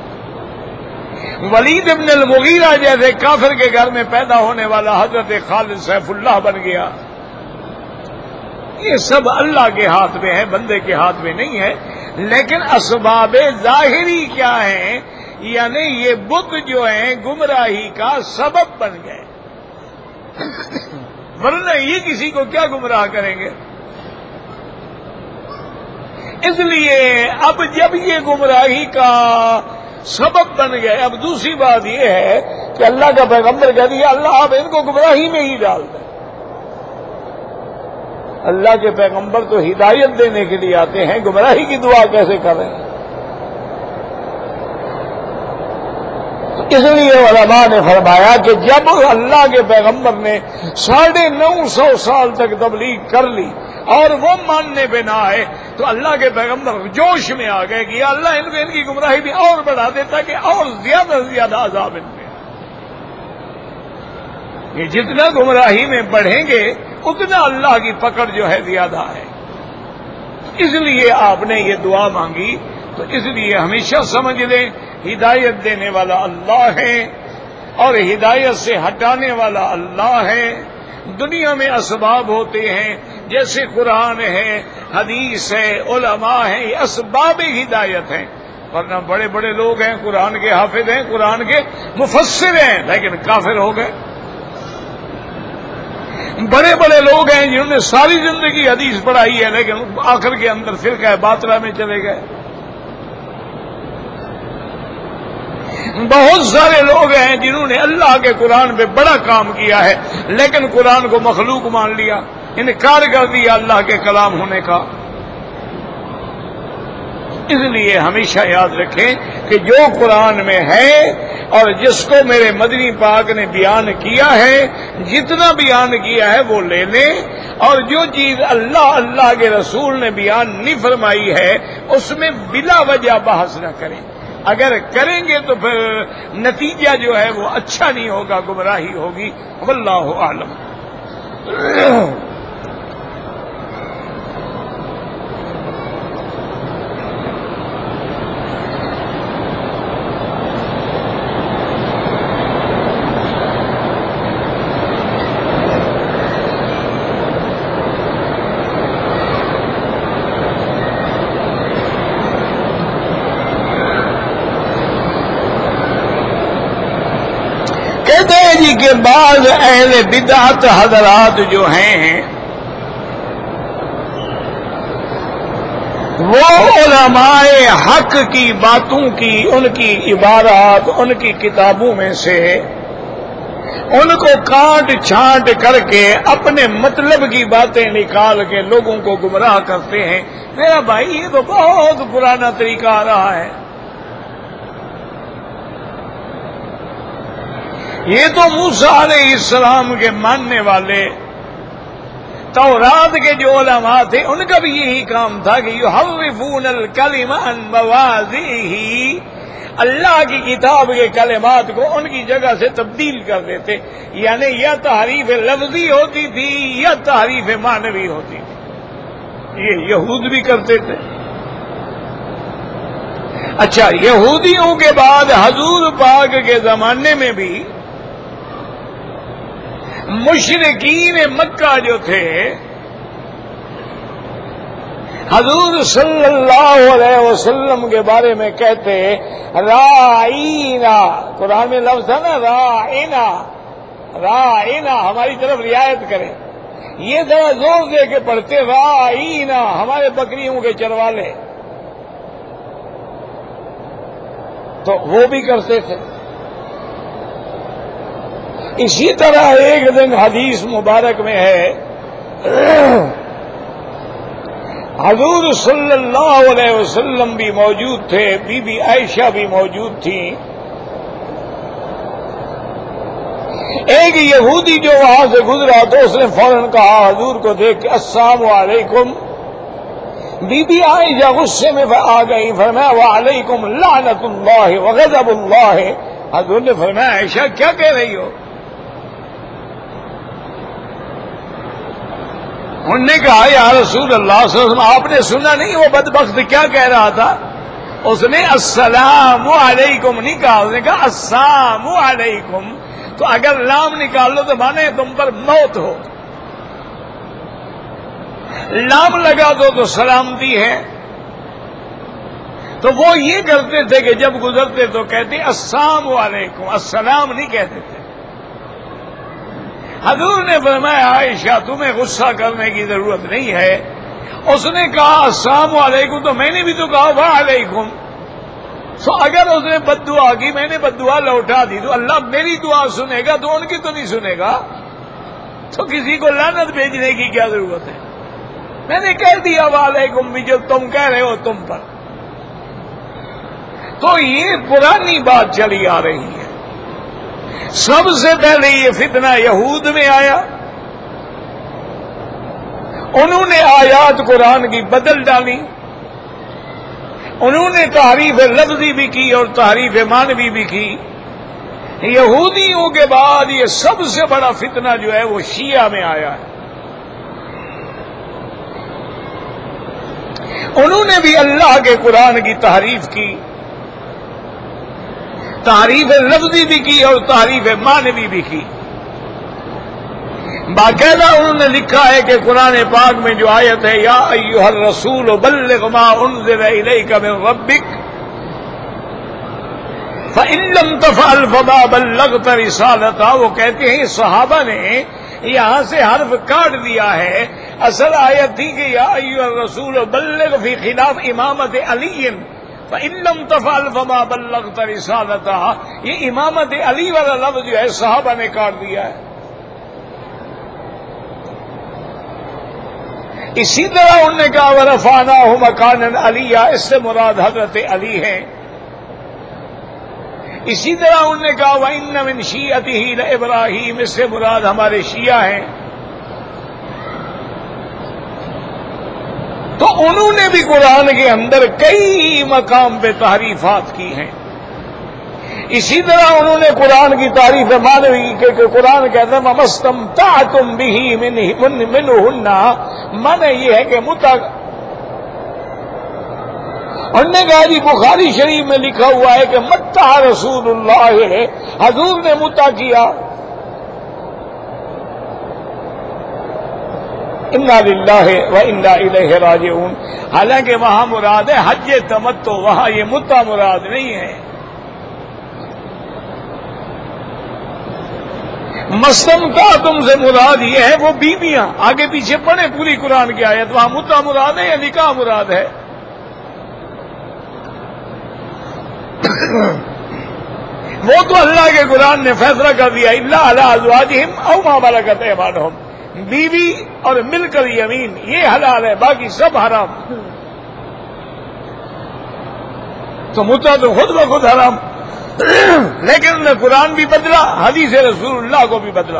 ولید ابن المغیرہ جیسے کافر کے گھر میں پیدا ہونے والا حضرت خالد سیف اللہ بن گیا۔ یہ سب اللہ کے ہاتھ میں ہے، بندے کے ہاتھ میں نہیں ہے۔ لیکن اسباب ظاہری کیا ہیں؟ یعنی یہ بت جو ہیں گمراہی کا سبب بن گئے، ورنہ یہ کسی کو کیا گمراہ کریں گے؟ اس لیے اب جب یہ گمراہی کا سبب بن گئے، اب دوسری بات یہ ہے کہ اللہ کا پیغمبر کہہ دیا اللہ آپ ان کو گمراہی میں ہی ڈال دیں۔ اللہ کے پیغمبر تو ہدایت دینے کے لیے آتے ہیں، گمراہی کی دعا کیسے کریں؟ اس لیے علماء نے فرمایا کہ جب اللہ کے پیغمبر نے 950 سال تک تبلیغ کر لی اور وہ ماننے پہ نہ آئے، تو اللہ کے پیغمبر جوش میں آ گئے کہ یا اللہ ان کو ان کی گمراہی بھی اور بڑھا دیتا کہ اور زیادہ سے زیادہ عذاب ان پہ۔ یہ جتنا گمراہی میں بڑھیں گے اتنا اللہ کی پکڑ جو ہے زیادہ ہے۔ اس لیے آپ نے یہ دعا مانگی، تو اس لیے ہمیشہ سمجھ لیں ہدایت دینے والا اللہ ہے اور ہدایت سے ہٹانے والا اللہ ہے۔ دنیا میں اسباب ہوتے ہیں، جیسے قرآن ہے، حدیث ہے، علماء ہیں، یہ اسباب ہدایت ہیں، ورنہ بڑے بڑے لوگ ہیں قرآن کے حافظ ہیں، قرآن کے مفسر ہیں، لیکن کافر ہو گئے۔ بڑے بڑے لوگ ہیں جنہوں نے ساری زندگی حدیث پڑھائی ہے، لیکن آخر کے اندر فرقہ باطلہ میں چلے گئے۔ بہت سارے لوگ ہیں جنہوں نے اللہ کے قرآن پہ بڑا کام کیا ہے، لیکن قرآن کو مخلوق مان لیا، انکار کر دیا اللہ کے کلام ہونے کا۔ اس لیے ہمیشہ یاد رکھیں کہ جو قرآن میں ہے اور جس کو میرے مدنی پاک نے بیان کیا ہے، جتنا بیان کیا ہے وہ لے لیں، اور جو چیز اللہ کے رسول نے بیان نہیں فرمائی ہے اس میں بلا وجہ بحث نہ کریں۔ اگر کریں گے تو پھر نتیجہ جو ہے وہ اچھا نہیں ہوگا، گمراہی ہوگی۔ واللہ اعلم۔ جی کہ بعض اہل بدعت حضرات جو ہیں وہ علماء حق کی باتوں کی، ان کی عبارات، ان کی کتابوں میں سے ان کو کاٹ چھانٹ کر کے اپنے مطلب کی باتیں نکال کے لوگوں کو گمراہ کرتے ہیں۔ میرا بھائی یہ تو بہت پرانا طریقہ آ رہا ہے۔ یہ تو موسیٰ علیہ السلام کے ماننے والے تورات کے جو علماء تھے ان کا بھی یہی کام تھا کہ یحرفون الکلم عن مواضعہ، اللہ کی کتاب کے کلمات کو ان کی جگہ سے تبدیل کر دیتے، یعنی یا تحریف لفظی ہوتی تھی یا تحریف معنوی ہوتی تھی۔ یہ یہود بھی کرتے تھے۔ اچھا، یہودیوں کے بعد حضور پاک کے زمانے میں بھی مشرکین مکہ جو تھے حضور صلی اللہ علیہ وسلم کے بارے میں کہتے رائینا، قرآن میں لفظ تھا نا رائینا، رائینا ہماری طرف رعایت کرے، یہ ذرا زور دے کے پڑھتے رائینا ہمارے بکریوں کے چروالے، تو وہ بھی کرتے تھے۔ اسی طرح ایک دن حدیث مبارک میں ہے حضور صلی اللہ علیہ وسلم بھی موجود تھے، بی بی عائشہ بھی موجود تھیں، ایک یہودی جو وہاں سے گزرا تو اس نے فوراً کہا حضور کو دیکھ کے السلام علیکم، بی بی عائشہ غصے میں آ گئی، فرمایا وعلیکم لعنت اللہ وغضب اللہ، حضور نے فرمایا عائشہ کیا کہہ رہی ہو؟ انہوں نے کہا یا رسول اللہ صلی اللہ علیہ وسلم آپ نے سنا نہیں وہ بدبخت کیا کہہ رہا تھا؟ اس نے السلام علیکم نہیں کہا، اس نے کہا السلام علیکم، تو اگر لام نکال لو تو مانے تم پر موت ہو، لام لگا دو تو سلامتی ہے۔ تو وہ یہ کرتے تھے کہ جب گزرتے تو کہتے السلام علیکم، السلام نہیں کہتے تھے۔ حضور نے فرمایا عائشہ تمہیں غصہ کرنے کی ضرورت نہیں ہے، اس نے کہا السلام علیکم تو میں نے بھی تو کہا وعلیکم، تو اگر اس نے بد دعا کی میں نے بد دعا لوٹا دی تو اللہ میری دعا سنے گا تو ان کی تو نہیں سنے گا، تو کسی کو لعنت بھیجنے کی کیا ضرورت ہے؟ میں نے کہہ دیا وعلیکم بھی جو تم کہہ رہے ہو تم پر۔ تو یہ پرانی بات چلی آ رہی ہے۔ سب سے پہلے یہ فتنہ یہود میں آیا، انہوں نے آیات قرآن کی بدل ڈالی، انہوں نے تحریف لفظی بھی کی اور تحریف معنوی بھی کی۔ یہودیوں کے بعد یہ سب سے بڑا فتنہ جو ہے وہ شیعہ میں آیا ہے، انہوں نے بھی اللہ کے قرآن کی تحریف کی، تحریف لفظی بھی کی اور تحریف معنوی بھی کی۔ باقاعدہ انہوں نے لکھا ہے کہ قرآن پاک میں جو آیت ہے یا ایھا الرسول بلغ ما انزل الیک من ربک فإن لم تفعل فما بلغت رسالتہ، وہ کہتے ہیں صحابہ نے یہاں سے حرف کاٹ دیا ہے، اصل آیت تھی کہ یا ایھا الرسول بلغ فی خلاف امامت علی فإن لم تفعل فما بلغت رسالتہ، یہ امامت علی والا لفظ جو ہے صحابہ نے کاٹ دیا ہے۔ اسی طرح انہوں نے کہا وَرَفَعْنَاهُ مَكَانًا عَلِيًّا، اس سے مراد حضرت علی ہیں۔ اسی طرح انہوں نے کہا وَإِنَّ مِن شِيعَتِهِ لَإِبْرَاهِيمَ، اس سے مراد ہمارے شیعہ ہیں۔ تو انہوں نے بھی قرآن کے اندر کئی مقام پہ تحریفات کی ہیں۔ اسی طرح انہوں نے قرآن کی تعریف معنوی کہ قرآن کہتا ہے مَمَسْتَمْتَعْتُمْ بِهِ مِنْهُنَّ، من یہ ہے کہ متع، انہوں نے کہا جی بخاری شریف میں لکھا ہوا ہے کہ متع رسول اللہ، حضور نے متع کیا۔ انا للہ و انا الیہ راجعون، حالانکہ وہاں مراد ہے حج تمتع، وہاں یہ متع مراد نہیں ہے۔ مستمتعتم سے مراد یہ ہے وہ بیویاں، آگے پیچھے پڑھے پوری قرآن کی آیت، وہاں متع مراد ہے یا نکاح مراد ہے؟ وہ تو اللہ کے قرآن نے فیصلہ کر دیا الا علی ازواجہم او ما ملکت ایمانہم، بیوی اور مل کر یمین یہ حلال ہے، باقی سب حرام۔ تو متع تو خود بخود حرام، لیکن انہوں نے قرآن بھی بدلا، حدیث رسول اللہ کو بھی بدلا۔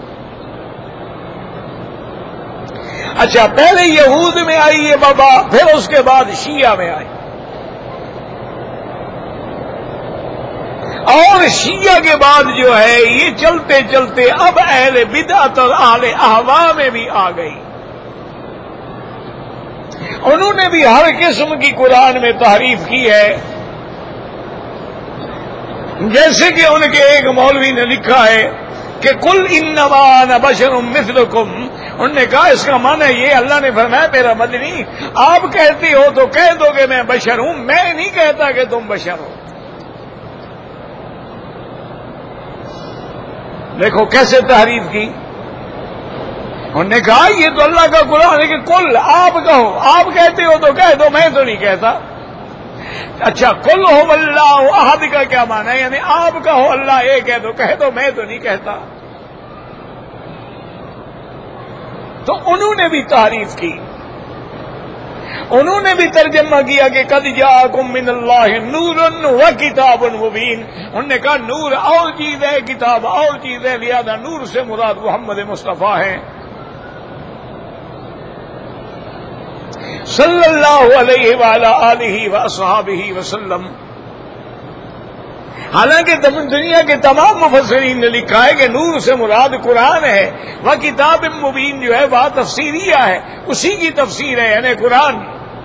اچھا، پہلے یہود میں آئی یہ بابا، پھر اس کے بعد شیعہ میں آئی، اور شیعہ کے بعد جو ہے یہ چلتے چلتے اب اہل بدعت اور اہل اہواء میں بھی آ گئی۔ انہوں نے بھی ہر قسم کی قرآن میں تحریف کی ہے، جیسے کہ ان کے ایک مولوی نے لکھا ہے کہ کل انما انا بشر مثلکم، انہوں نے کہا اس کا معنی یہ اللہ نے فرمایا میرا مدنی آپ کہتے ہو تو کہہ دو کہ میں بشر ہوں، میں نہیں کہتا کہ تم بشر ہو۔ دیکھو کیسے تحریف کی، انہوں نے کہا یہ تو اللہ کا قرآن ہے کہ کل آپ کہو، آپ کہتے ہو تو کہہ دو، میں تو نہیں کہتا۔ اچھا قل هو اللہ احد کا کیا معنی ہے؟ یعنی آپ کہو اللہ ایک ہے تو کہہ دو، میں تو نہیں کہتا۔ تو انہوں نے بھی تعریف کی، انہوں نے بھی ترجمہ کیا کہ قد جاءکم من اللہ نور و کتاب مبین۔ انہوں نے کہا نور اور چیز ہے، کتاب اور چیز ہے، لہذا نور سے مراد محمد مصطفیٰ ہے صلی اللہ علیہ وعلی آلہ واصحابہ وسلم۔ حالانکہ دنیا کے تمام مفسرین نے لکھا ہے کہ نور سے مراد قرآن ہے، وہ کتاب مبین جو ہے وہ تفسیریہ ہے، اسی کی تفسیر ہے یعنی قرآن،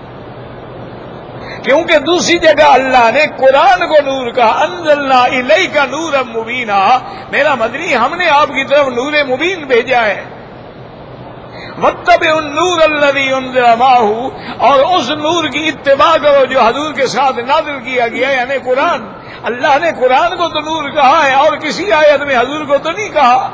کیونکہ دوسری جگہ اللہ نے قرآن کو نور کہا، انزلنا الیک نورا مبینا، میرا مدنی ہم نے آپ کی طرف نور مبین بھیجا ہے۔ واتبعوا النور الذی انزل معہ، اور اس نور کی اتباع کرو جو حضور کے ساتھ نازل کیا گیا یعنی قرآن۔ اللہ نے قرآن کو تو نور کہا ہے اور کسی آیت میں حضور کو تو نہیں کہا،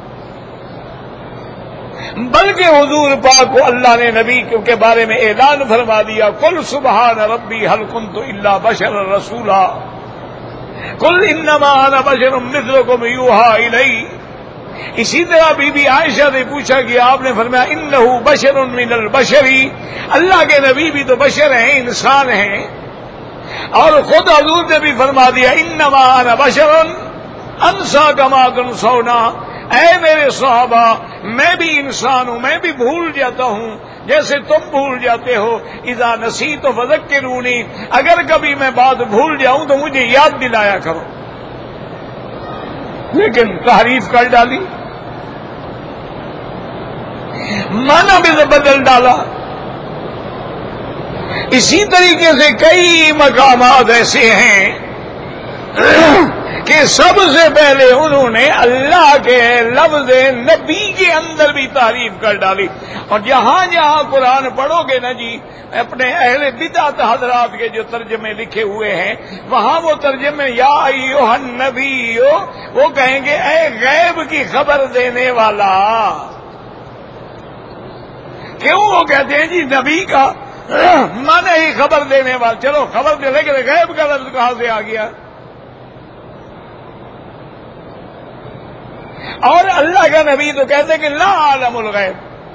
بلکہ حضور پاک کو اللہ نے نبی کے بارے میں اعلان فرما دیا، قل سبحان ربی هل كنت الا بشرا رسولا قل انما انا بشر مثلكم يوحى الي۔ اسی طرح بی بی عائشہ سے پوچھا گیا، آپ نے فرمایا انه بشر من البشر، اللہ کے نبی بھی تو بشر ہیں، انسان ہیں، اور خود حضور نے بھی فرما دیا انما انا بشر انسا کما تنسون، اے میرے صحابہ میں بھی انسان ہوں، میں بھی بھول جاتا ہوں جیسے تم بھول جاتے ہو، اذا نسیت فذکرونی، اگر کبھی میں بات بھول جاؤں تو مجھے یاد دلایا کرو۔ لیکن تحریف کر ڈالی، معنی بھی بدل ڈالا۔ اسی طریقے سے کئی مقامات ایسے ہیں کہ سب سے پہلے انہوں نے اللہ کے لفظ نبی کے اندر بھی تعریف کر ڈالی، اور جہاں جہاں قرآن پڑھو گے نا جی اپنے اہل بدعت حضرات کے جو ترجمے لکھے ہوئے ہیں وہاں وہ ترجمے یا ایھا النبی وہ کہیں گے اے غیب کی خبر دینے والا۔ کیوں وہ کہتے ہیں جی نبی کا مانے ہی خبر دینے والا، چلو خبر دے، لیکن غیب کا لفظ کہاں سے آ گیا؟ اور اللہ کا نبی تو کہتے ہیں کہ لا عالم الغیب،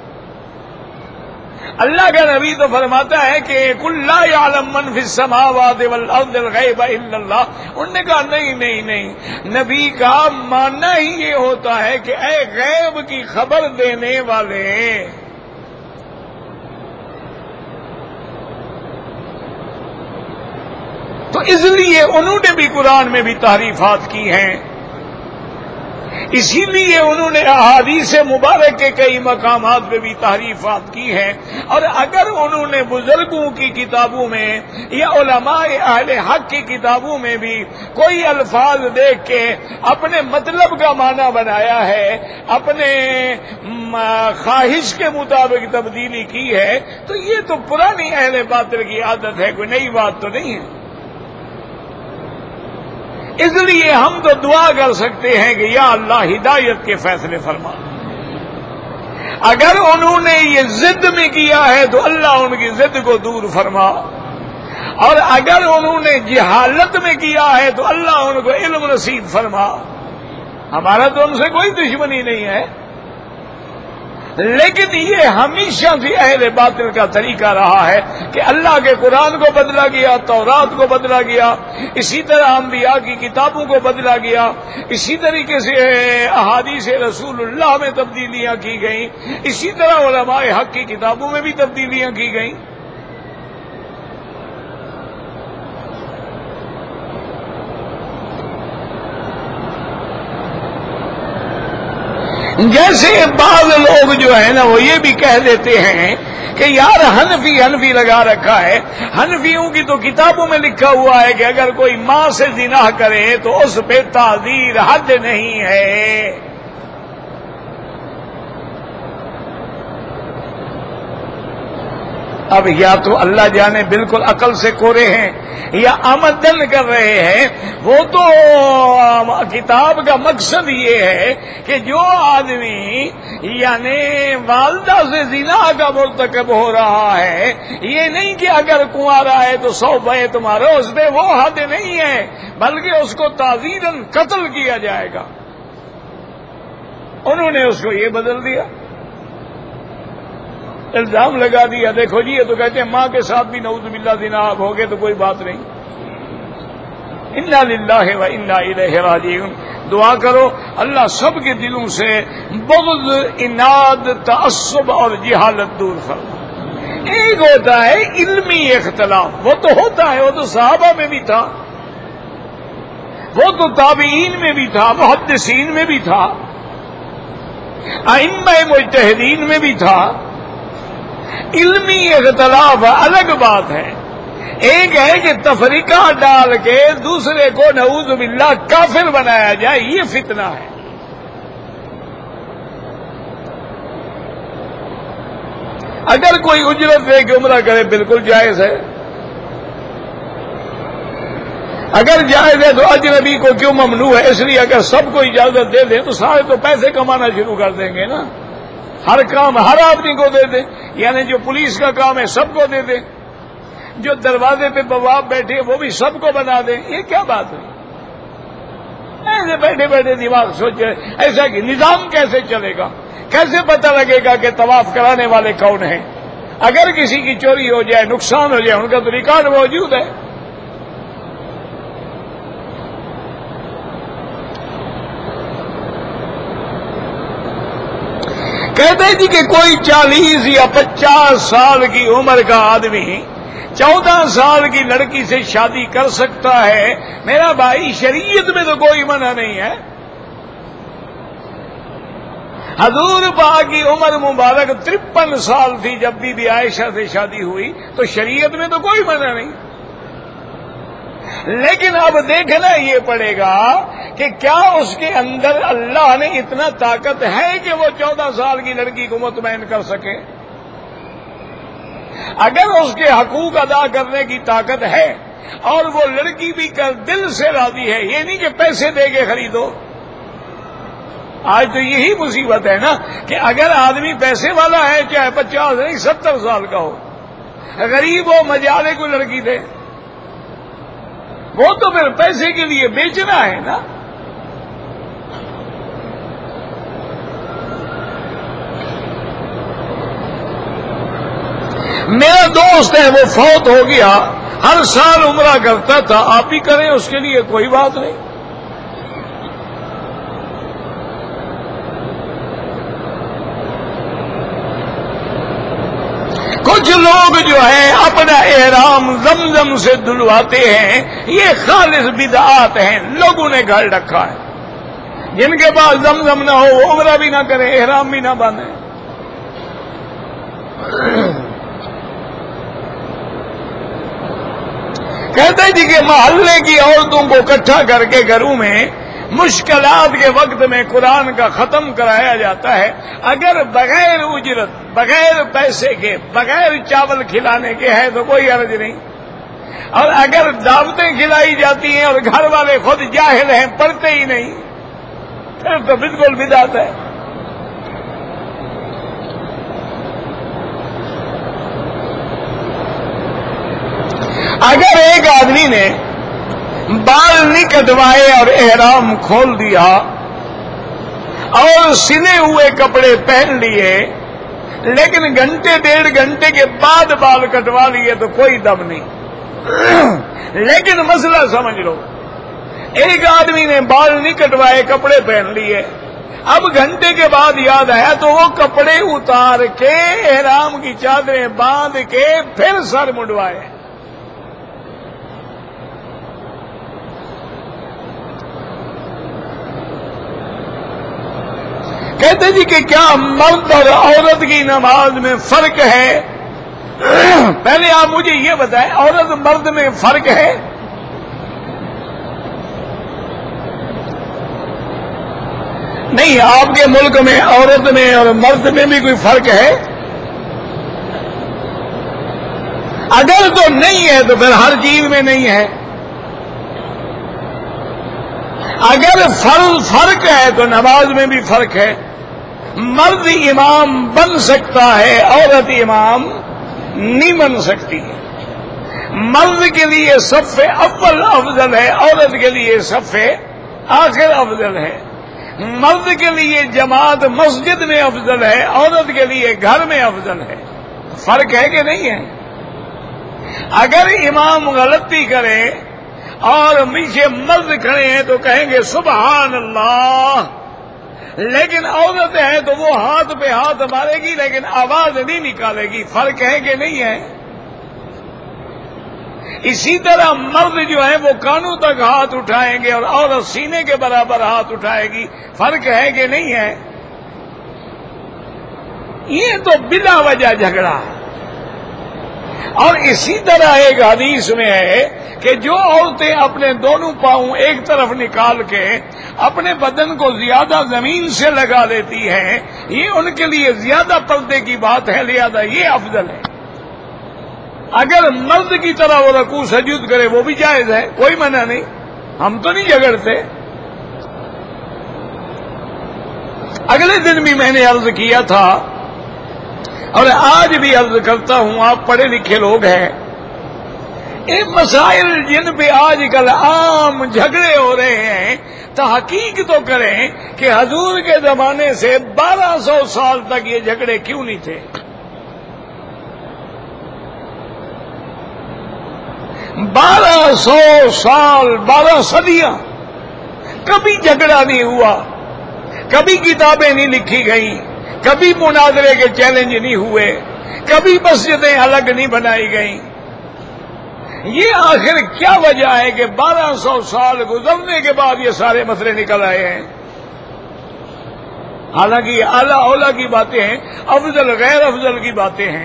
اللہ کا نبی تو فرماتا ہے کہ قل لا یعلم من فی السماوات والارض الغیب الا اللہ۔ انہوں نے کہا نہیں نہیں نہیں، نبی کا ماننا ہی یہ ہوتا ہے کہ اے غیب کی خبر دینے والے۔ تو اس لیے انہوں نے بھی قرآن میں بھی تعریفات کی ہیں، اسی لیے انہوں نے احادیث مبارک کے کئی مقامات پہ بھی تعریفات کی ہیں، اور اگر انہوں نے بزرگوں کی کتابوں میں یا علماء اہل حق کی کتابوں میں بھی کوئی الفاظ دیکھ کے اپنے مطلب کا معنی بنایا ہے، اپنے خواہش کے مطابق تبدیلی کی ہے، تو یہ تو پرانی اہل باطل کی عادت ہے، کوئی نئی بات تو نہیں ہے۔ اس لیے ہم تو دعا کر سکتے ہیں کہ یا اللہ ہدایت کے فیصلے فرما۔ اگر انہوں نے یہ ضد میں کیا ہے تو اللہ ان کی ضد کو دور فرما، اور اگر انہوں نے جہالت میں کیا ہے تو اللہ ان کو علم نصیب فرما۔ ہمارا تو ان سے کوئی دشمنی نہیں ہے، لیکن یہ ہمیشہ سے اہل باطل کا طریقہ رہا ہے کہ اللہ کے قرآن کو بدلا گیا، تورات کو بدلا گیا، اسی طرح انبیاء کی کتابوں کو بدلا گیا، اسی طریقے سے احادیث رسول اللہ میں تبدیلیاں کی گئیں، اسی طرح علماء حق کی کتابوں میں بھی تبدیلیاں کی گئیں۔ جیسے بعض لوگ جو ہے نا وہ یہ بھی کہہ دیتے ہیں کہ یار حنفی لگا رکھا ہے. حنفیوں کی تو کتابوں میں لکھا ہوا ہے کہ اگر کوئی ماں سے زنا کرے تو اس پہ تعزیر حد نہیں ہے. اب یا تو اللہ جانے بالکل عقل سے کورے ہیں یا آمدن کر رہے ہیں. وہ تو کتاب کا مقصد یہ ہے کہ جو آدمی یعنی والدہ سے زنا کا مرتکب ہو رہا ہے، یہ نہیں کہ اگر کنوارا ہے تو 100 بے تمہارا، اس پہ وہ حد نہیں ہے بلکہ اس کو تعزیراً قتل کیا جائے گا. انہوں نے اس کو یہ بدل دیا، الزام لگا دیا. دیکھو جی یہ تو کہتے ہیں ماں کے ساتھ بھی نعوذ باللہ زنا ہو گئے تو کوئی بات نہیں. انا للہ و انا الیہ راجعون. دعا کرو اللہ سب کے دلوں سے بغض، اناد، تعصب اور جہالت دور فرما. ایک ہوتا ہے علمی اختلاف، وہ تو ہوتا ہے، وہ تو صحابہ میں بھی تھا، وہ تو تابعین میں بھی تھا، محدثین میں بھی تھا، ائمہ مجتہدین میں بھی تھا. علمی اختلاف الگ بات ہے. ایک ہے کہ تفریقہ ڈال کے دوسرے کو نعوذ باللہ کافر بنایا جائے، یہ فتنہ ہے. اگر کوئی اجرت دے کے عمرہ کرے بالکل جائز ہے. اگر جائز ہے تو اجنبی کو کیوں ممنوع ہے؟ اس لیے اگر سب کو اجازت دے دیں تو سارے تو پیسے کمانا شروع کر دیں گے نا. ہر کام ہر آدمی کو دے دیں، یعنی جو پولیس کا کام ہے سب کو دے دیں، جو دروازے پہ بواب بیٹھے وہ بھی سب کو بنا دیں. یہ کیا بات ہے؟ ایسے بیٹھے بیٹھے دماغ سوچ رہے ایسا کہ نظام کیسے چلے گا؟ کیسے پتہ لگے گا کہ طواف کرانے والے کون ہیں؟ اگر کسی کی چوری ہو جائے، نقصان ہو جائے، ان کا تو ریکارڈ موجود ہے. کہتے ہیں جی کہ کوئی 40 یا 50 سال کی عمر کا آدمی 14 سال کی لڑکی سے شادی کر سکتا ہے. میرا بھائی شریعت میں تو کوئی منع نہیں ہے. حضور پاک کی عمر مبارک 53 سال تھی جب بی بی عائشہ سے شادی ہوئی، تو شریعت میں تو کوئی منع نہیں. لیکن اب دیکھنا یہ پڑے گا کہ کیا اس کے اندر اللہ نے اتنا طاقت ہے کہ وہ 14 سال کی لڑکی کو مطمئن کر سکے. اگر اس کے حقوق ادا کرنے کی طاقت ہے اور وہ لڑکی بھی کر دل سے راضی ہے، یہ نہیں کہ پیسے دے کے خریدو. آج تو یہی مصیبت ہے نا کہ اگر آدمی پیسے والا ہے، چاہے 50 نہیں 70 سال کا ہو، غریب ہو، مجالے کو لڑکی دے، وہ تو پھر پیسے کے لیے بیچنا ہے نا. میرا دوست ہے وہ فوت ہو گیا، ہر سال عمرہ کرتا تھا. آپ بھی کریں، اس کے لیے کوئی بات نہیں. کچھ لوگ جو ہیں اپنا احرام زمزم سے دھلواتے ہیں، یہ خالص بدعات ہیں، لوگوں نے گھر رکھا ہے. جن کے پاس زمزم نہ ہو وہ عمرہ بھی نہ کریں، احرام بھی نہ باندھیں. کہتے جی کہ محلے کی عورتوں کو اکٹھا کر کے گھروں میں مشکلات کے وقت میں قرآن کا ختم کرایا جاتا ہے. اگر بغیر اجرت، بغیر پیسے کے، بغیر چاول کھلانے کے ہے تو کوئی حرج نہیں. اور اگر دعوتیں کھلائی جاتی ہیں اور گھر والے خود جاہل ہیں، پڑھتے ہی نہیں، پھر تو بالکل بدعت ہے. اگر ایک آدمی نے بال نہیں کٹوائے اور احرام کھول دیا اور سلے ہوئے کپڑے پہن لیے، لیکن گھنٹے 1.5 گھنٹے کے بعد بال کٹوا لیے تو کوئی دم نہیں. لیکن مسئلہ سمجھ لو، ایک آدمی نے بال نہیں کٹوائے، کپڑے پہن لیے، اب گھنٹے کے بعد یاد آیا تو وہ کپڑے اتار کے احرام کی چادریں باندھ کے پھر سر منڈوائے. کہتے جی کہ کیا مرد اور عورت کی نماز میں فرق ہے؟ پہلے آپ مجھے یہ بتائیں عورت مرد میں فرق ہے؟ نہیں، آپ کے ملک میں عورت میں اور مرد میں بھی کوئی فرق ہے؟ اگر تو نہیں ہے تو پھر ہر چیز میں نہیں ہے۔ اگر فرق ہے تو نماز میں بھی فرق ہے۔ مرد امام بن سکتا ہے، عورت امام نہیں بن سکتی ہے۔ مرد کے لیے صف اول افضل ہے، عورت کے لیے صف آخر افضل ہے۔ مرد کے لیے جماعت مسجد میں افضل ہے، عورت کے لیے گھر میں افضل ہے۔ فرق ہے کہ نہیں ہے؟ اگر امام غلطی کرے اور پیچھے مرد کھڑے ہیں تو کہیں گے سبحان اللہ، لیکن عورت ہے تو وہ ہاتھ پہ ہاتھ مارے گی لیکن آواز نہیں نکالے گی۔ فرق ہے کہ نہیں ہے؟ اسی طرح مرد جو ہے وہ کانوں تک ہاتھ اٹھائیں گے اور عورت سینے کے برابر ہاتھ اٹھائے گی۔ فرق ہے کہ نہیں ہے؟ یہ تو بلا وجہ جھگڑا ہے۔ اور اسی طرح ایک حدیث میں ہے کہ جو عورتیں اپنے دونوں پاؤں ایک طرف نکال کے اپنے بدن کو زیادہ زمین سے لگا لیتی ہیں، یہ ان کے لیے زیادہ پردے کی بات ہے، لہذا یہ افضل ہے۔ اگر مرد کی طرح وہ رکوع سجود کرے وہ بھی جائز ہے، کوئی منع نہیں، ہم تو نہیں جھگڑتے۔ اگلے دن بھی میں نے عرض کیا تھا اور آج بھی عرض کرتا ہوں، آپ پڑھے لکھے لوگ ہیں، یہ مسائل جن پہ آج کل عام جھگڑے ہو رہے ہیں، تحقیق تو کریں کہ حضور کے زمانے سے 1200 سال تک یہ جھگڑے کیوں نہیں تھے؟ 1200 سال، 12 صدیاں کبھی جھگڑا نہیں ہوا، کبھی کتابیں نہیں لکھی گئیں، کبھی مناظرے کے چیلنج نہیں ہوئے، کبھی مسجدیں الگ نہیں بنائی گئیں۔ یہ آخر کیا وجہ ہے کہ 1200 سال گزرنے کے بعد یہ سارے مسئلے نکل آئے ہیں؟ حالانکہ یہ اعلیٰ اولیٰ کی باتیں ہیں، افضل غیر افضل کی باتیں ہیں،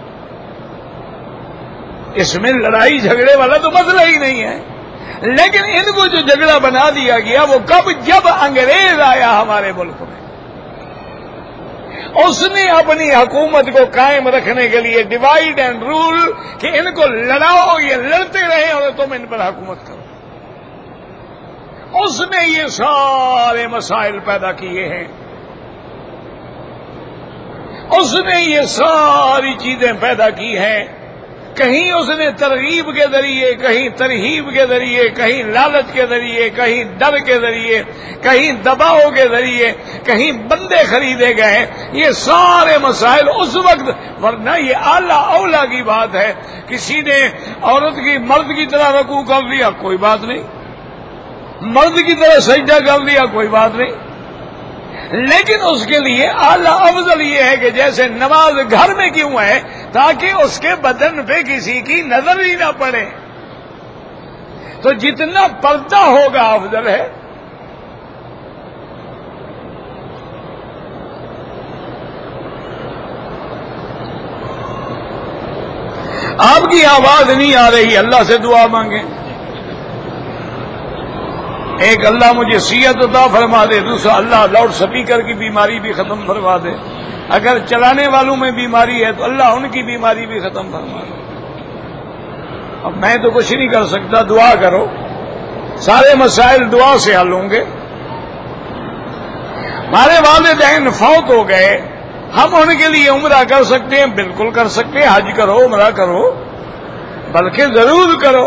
اس میں لڑائی جھگڑے والا تو مسئلہ ہی نہیں ہے۔ لیکن ان کو جو جھگڑا بنا دیا گیا وہ کب؟ جب انگریز آیا ہمارے ملک میں، اس نے اپنی حکومت کو قائم رکھنے کے لیے ڈیوائیڈ اینڈ رول کہ ان کو لڑاؤ، یہ لڑتے رہے اور تم ان پر حکومت کرو، اس نے یہ سارے مسائل پیدا کیے ہیں، اس نے یہ ساری چیزیں پیدا کی ہیں۔ کہیں اس نے ترغیب کے ذریعے، کہیں ترہیب کے ذریعے، کہیں لالچ کے ذریعے، کہیں ڈر کے ذریعے، کہیں دباؤ کے ذریعے، کہیں بندے خریدے گئے، یہ سارے مسائل اس وقت، ورنہ یہ اعلیٰ اولیٰ کی بات ہے۔ کسی نے عورت کی مرد کی طرح رکوع کر لیا، کوئی بات نہیں، مرد کی طرح سجدہ کر لیا، کوئی بات نہیں، لیکن اس کے لیے اعلیٰ افضل یہ ہے کہ جیسے نماز گھر میں کیوں ہے؟ تاکہ اس کے بدن پہ کسی کی نظر ہی نہ پڑے، تو جتنا پردہ ہوگا افضل ہے۔ آپ کی آواز نہیں آ رہی، اللہ سے دعا مانگیں۔ ایک اللہ مجھے صحت عطا فرما دے، دوسرا اللہ لاؤڈ سپیکر کی بیماری بھی ختم فرما دے، اگر چلانے والوں میں بیماری ہے تو اللہ ان کی بیماری بھی ختم فرما دے۔ اب میں تو کچھ نہیں کر سکتا، دعا کرو، سارے مسائل دعا سے حل ہوں گے۔ ہمارے والدین فوت ہو گئے، ہم ان کے لیے عمرہ کر سکتے ہیں؟ بالکل کر سکتے ہیں، حج کرو، عمرہ کرو، بلکہ ضرور کرو۔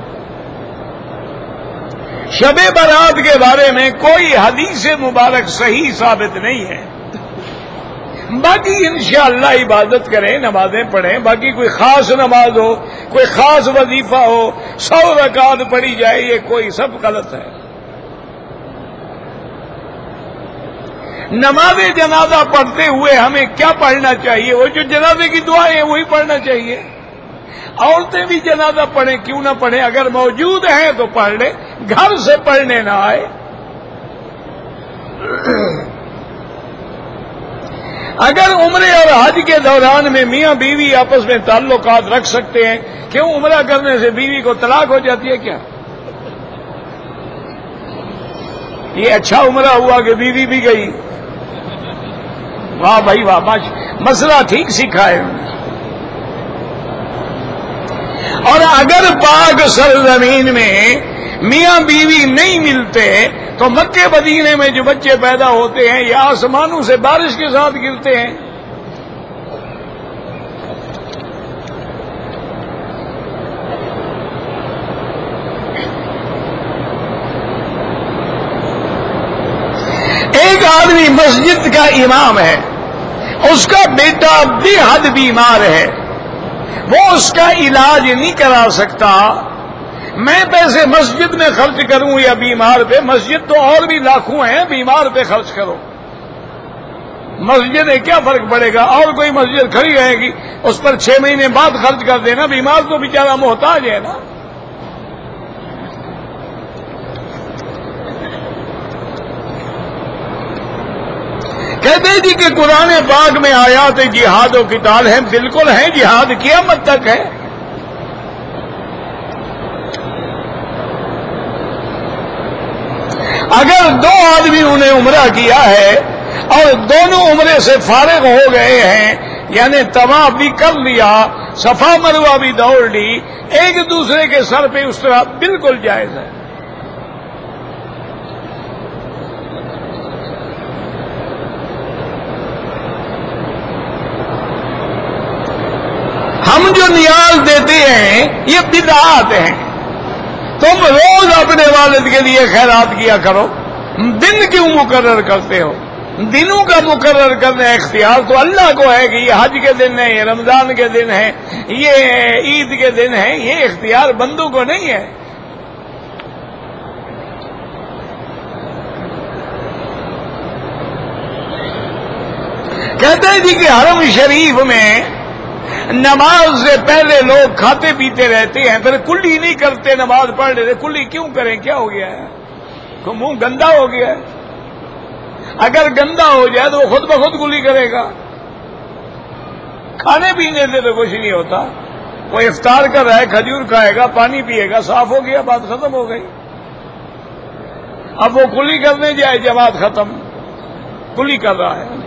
شب برات کے بارے میں کوئی حدیث مبارک صحیح ثابت نہیں ہے، باقی انشاءاللہ عبادت کریں، نمازیں پڑھیں، باقی کوئی خاص نماز ہو، کوئی خاص وظیفہ ہو، 100 رکعت پڑھی جائے، یہ کوئی سب غلط ہے۔ نماز جنازہ پڑھتے ہوئے ہمیں کیا پڑھنا چاہیے؟ وہ جو جنازے کی دعائیں ہیں وہی پڑھنا چاہیے۔ عورتیں بھی جنازہ پڑھیں، کیوں نہ پڑھیں؟ اگر موجود ہیں تو پڑھ لیں، گھر سے پڑھنے نہ آئے۔ اگر عمرے اور حج کے دوران میں میاں بیوی آپس میں تعلقات رکھ سکتے ہیں، کیوں عمرہ کرنے سے بیوی کو طلاق ہو جاتی ہے کیا؟ یہ اچھا عمرہ ہوا کہ بیوی بھی گئی، واہ بھائی واہ، مسئلہ ٹھیک سیکھا ہے۔ اور اگر پاک سرزمین میں میاں بیوی نہیں ملتے تو مکے مدینے میں جو بچے پیدا ہوتے ہیں یہ آسمانوں سے بارش کے ساتھ گرتے ہیں۔ ایک آدمی مسجد کا امام ہے، اس کا بیٹا بے حد بیمار ہے، وہ اس کا علاج نہیں کرا سکتا، میں پیسے مسجد میں خرچ کروں یا بیمار پہ؟ مسجد تو اور بھی لاکھوں ہیں، بیمار پہ خرچ کرو۔ مسجد میں کیا فرق پڑے گا؟ اور کوئی مسجد کھڑی رہے گی، اس پر 6 مہینے بعد خرچ کر دینا، بیمار تو بیچارہ محتاج ہے نا۔ کہتے ہیں جی کہ قرآن پاک میں آیات جہاد و قتال ہیں، بالکل ہیں، جہاد قیامت تک ہے۔ اگر 2 آدمیوں نے عمرہ کیا ہے اور دونوں عمرے سے فارغ ہو گئے ہیں، یعنی طواف بھی کر لیا، صفا مروہ بھی دوڑ لی، ایک دوسرے کے سر پہ اس طرح بالکل جائز ہے۔ ہم جو نیاز دیتے ہیں یہ بدعات ہیں۔ تم روز اپنے والد کے لیے خیرات کیا کرو، دن کیوں مقرر کرتے ہو؟ دنوں کا مقرر کرنا اختیار تو اللہ کو ہے کہ یہ حج کے دن ہے، یہ رمضان کے دن ہے، یہ عید کے دن ہے، یہ اختیار بندوں کو نہیں ہے۔ کہتے ہیں جی کہ حرم شریف میں نماز سے پہلے لوگ کھاتے پیتے رہتے ہیں، پھر کلی نہیں کرتے، نماز پڑھ لیتے۔ کلی کیوں کریں؟ کیا ہو گیا ہے؟ تو منہ گندا ہو گیا ہے؟ اگر گندا ہو جائے تو وہ خود بخود کلی کرے گا۔ کھانے پینے سے تو کچھ نہیں ہوتا، وہ افطار کر رہا ہے، کھجور کھائے گا، پانی پیے گا، صاف ہو گیا، بات ختم ہو گئی۔ اب وہ کلی کرنے جائے، جماعت ختم، کلی کر رہا ہے۔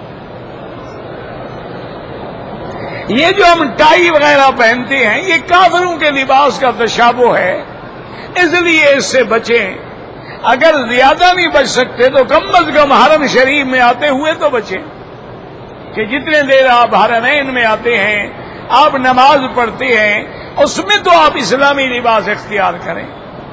یہ جو ہم ٹائی وغیرہ پہنتے ہیں یہ کافروں کے لباس کا تشابہ ہے، اس لیے اس سے بچیں۔ اگر زیادہ نہیں بچ سکتے تو کم از کم حرم شریف میں آتے ہوئے تو بچیں، کہ جتنے دیر آپ حرمین میں آتے ہیں، آپ نماز پڑھتے ہیں، اس میں تو آپ اسلامی لباس اختیار کریں۔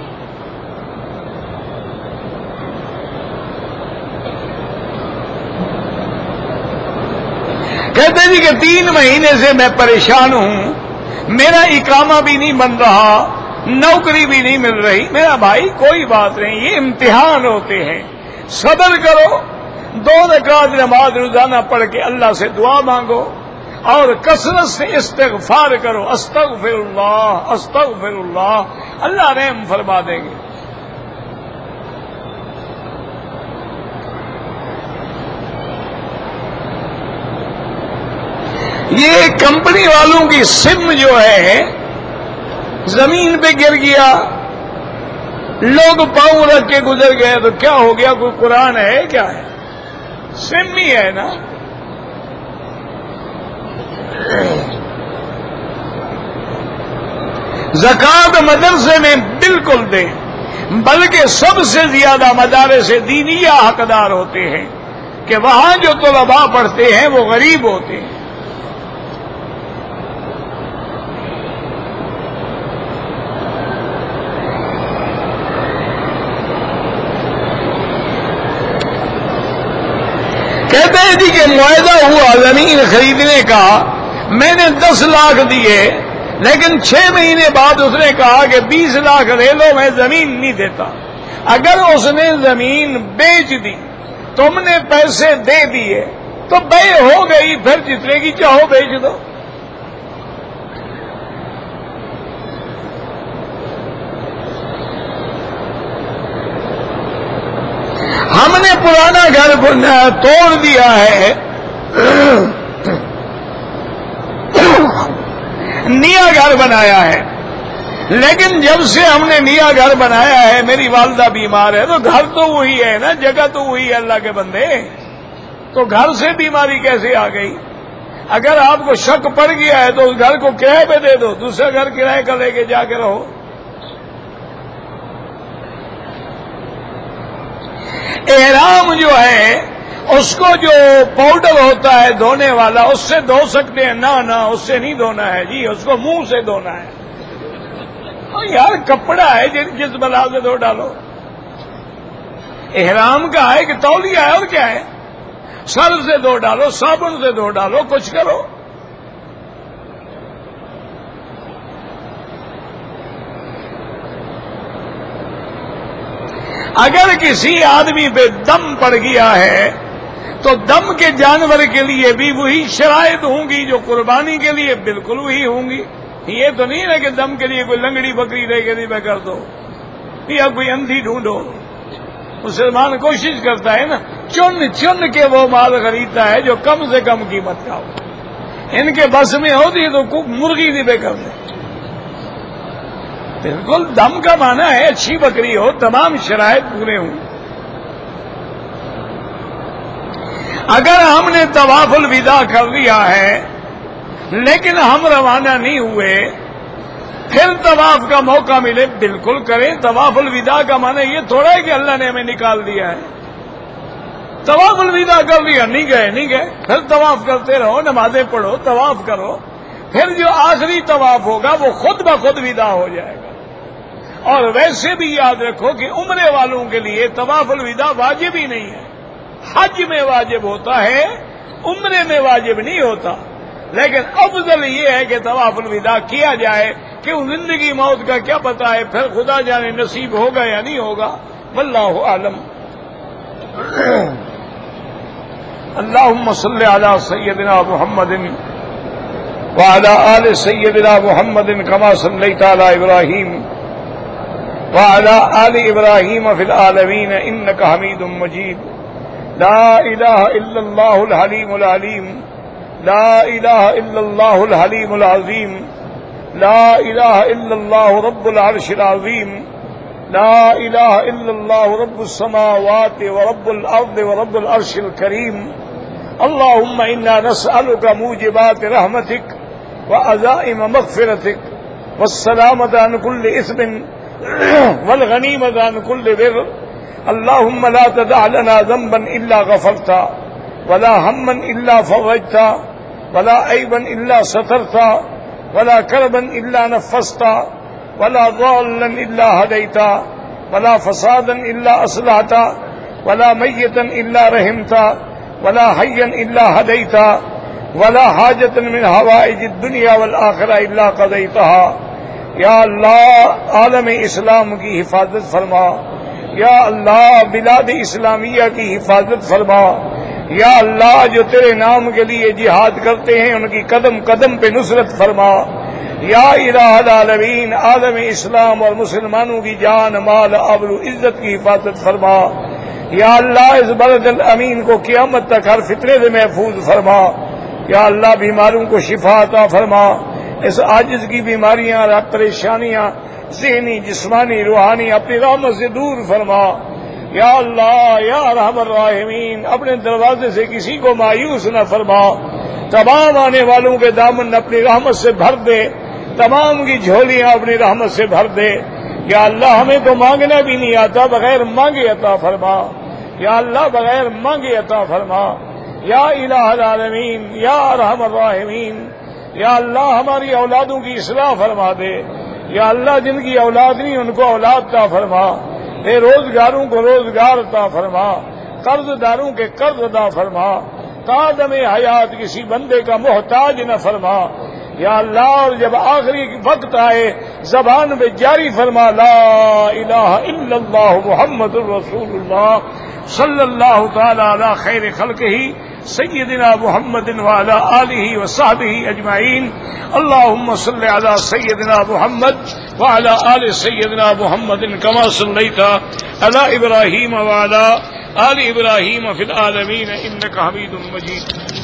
کہتے ہیں جی کہ 3 مہینے سے میں پریشان ہوں، میرا اقامہ بھی نہیں بن رہا، نوکری بھی نہیں مل رہی۔ میرا بھائی کوئی بات نہیں، یہ امتحان ہوتے ہیں، صبر کرو، 2 رکعت نماز روزانہ پڑھ کے اللہ سے دعا مانگو اور کثرت سے استغفار کرو، استغفر اللہ استغفر اللہ، اللہ رحم فرما دیں گے۔ یہ کمپنی والوں کی سم جو ہے زمین پہ گر گیا، لوگ پاؤں رکھ کے گزر گئے تو کیا ہو گیا؟ کوئی قرآن ہے کیا ہے؟ سم ہی ہے نا۔ زکوٰۃ مدرسے میں بالکل دیں، بلکہ سب سے زیادہ مدارس دینیہ حقدار ہوتے ہیں کہ وہاں جو طلباء پڑھتے ہیں وہ غریب ہوتے ہیں۔ کہتے ہیں جی کہ معاہدہ ہوا زمین خریدنے کا، میں نے 10 لاکھ دیے، لیکن 6 مہینے بعد اس نے کہا کہ 20 لاکھ لے لو، میں زمین نہیں دیتا۔ اگر اس نے زمین بیچ دی، تم نے پیسے دے دیے تو بے ہو گئی، پھر جتنے کی چاہو بیچ دو۔ ہم نے پرانا گھر توڑ دیا ہے، نیا گھر بنایا ہے، لیکن جب سے ہم نے نیا گھر بنایا ہے، میری والدہ بیمار ہے، تو گھر تو وہی ہے نا، جگہ تو وہی ہے اللہ کے بندے، تو گھر سے بیماری کیسے آ گئی؟ اگر آپ کو شک پڑ گیا ہے تو اس گھر کو کرائے پہ دے دو، دوسرا گھر کرائے کا لے کے جا کے رہو۔ احرام جو ہے اس کو جو پاؤڈر ہوتا ہے دھونے والا، اس سے دھو سکتے ہیں؟ نہ اس سے نہیں دھونا ہے جی، اس کو منہ سے دھونا ہے۔ یار کپڑا ہے جس بلا سے دھو ڈالو۔ احرام کا ہے کہ تولیہ ہے اور کیا ہے؟ سر سے دھو ڈالو، صابن سے دھو ڈالو، کچھ کرو۔ اگر کسی آدمی پہ دم پڑ گیا ہے تو دم کے جانور کے لیے بھی وہی شرائط ہوں گی جو قربانی کے لیے بالکل وہی ہوں گی۔ یہ تو نہیں ہے کہ دم کے لیے کوئی لنگڑی بکری لے کے ذبح کر دو یا کوئی اندھی ڈھونڈو۔ مسلمان کوشش کرتا ہے نا، چن کے وہ مال خریدتا ہے جو کم سے کم قیمت کا ہو۔ ان کے بس میں ہوتی تو مرغی ذبح کر دیں۔ بالکل دم کا معنی ہے اچھی بکری ہو، تمام شرائط پورے ہوں۔ اگر ہم نے طواف الوداع کر لیا ہے لیکن ہم روانہ نہیں ہوئے، پھر طواف کا موقع ملے بالکل کریں۔ طواف الوداع کا معنی یہ تھوڑا ہے کہ اللہ نے ہمیں نکال دیا ہے۔ طواف الوداع کر لیا، نہیں گئے، پھر طواف کرتے رہو، نمازیں پڑھو، طواف کرو، پھر جو آخری طواف ہوگا وہ خود بخود وداع ہو جائے گا۔ اور ویسے بھی یاد رکھو کہ عمرے والوں کے لیے طواف الوداع واجب ہی نہیں ہے۔ حج میں واجب ہوتا ہے، عمرے میں واجب نہیں ہوتا، لیکن افضل یہ ہے کہ طواف الوداع کیا جائے، کہ زندگی موت کا کیا پتا ہے، پھر خدا جانے نصیب ہوگا یا نہیں ہوگا، واللہ اعلم۔ اللہم صلی علی سیدنا محمد وعلی آل سیدنا محمد کما صلیت علی ابراہیم وعلی آل ابراہیم فی العالمین انک حمید مجید۔ لا الہ الا اللہ الحلیم العلیم، لا الہ الا اللہ الحلیم العظیم، لا الہ الا اللہ رب العرش العظیم، لا الہ الا اللہ رب السماوات ورب الارض ورب العرش الکریم۔ اللہم انا نسألک موجبات رحمتک وعزائم مغفرتک والسلامة عن كل اثم والغنیمة عن كل بر۔ اللهم لا تدع لنا ذنبا إلا غفرتا ولا هما إلا فرجتا ولا عيبا إلا سترتا ولا كربا إلا نفستا ولا ضالا إلا هديتا ولا فسادا إلا أصلحتا ولا ميتا إلا رحمتا ولا حيا إلا هديتا ولا حاجة من حوائج الدنيا والآخرة إلا قضيتها۔ یا اللہ عالم اسلام کی حفاظت فرما، یا اللہ بلاد اسلامیہ کی حفاظت فرما، یا اللہ جو تیرے نام کے لیے جہاد کرتے ہیں ان کی قدم قدم پہ نصرت فرما، یا الہ العالمین عالم اسلام اور مسلمانوں کی جان مال آبرو عزت کی حفاظت فرما، یا اللہ اس بلد الامین کو قیامت تک ہر فتنے سے محفوظ فرما، یا اللہ بیماروں کو شفا عطا فرما، اس عاجز کی بیماریاں اور پریشانیاں ذہنی جسمانی روحانی اپنی رحمت سے دور فرما، یا اللہ یا ارحم الراحمین اپنے دروازے سے کسی کو مایوس نہ فرما، تمام آنے والوں کے دامن اپنی رحمت سے بھر دے، تمام کی جھولیاں اپنی رحمت سے بھر دے، یا اللہ ہمیں تو مانگنا بھی نہیں آتا، بغیر مانگے عطا فرما، یا اللہ بغیر مانگے عطا فرما، یا الہ العالمین یا ارحم الراحمین، یا اللہ ہماری اولادوں کی اصلاح فرما دے، یا اللہ جن کی اولاد نہیں ان کو اولاد عطا فرما، بے روزگاروں کو روزگار عطا فرما، قرض داروں کے قرض عطا فرما، قادم حیات کسی بندے کا محتاج نہ فرما، یا اللہ اور جب آخری وقت آئے زبان پہ جاری فرما لا الہ الا اللہ محمد الرسول اللہ صلی اللہ تعالی علی خیر خلقہ سیدنا محمد وعلی آلہ وصحبہ اجمعین۔ اللہم صلی علی سیدنا محمد وعلی آل سیدنا محمد کما صلیت علی ابراہیم وعلی آل ابراہیم فی العالمین انک حمید مجید۔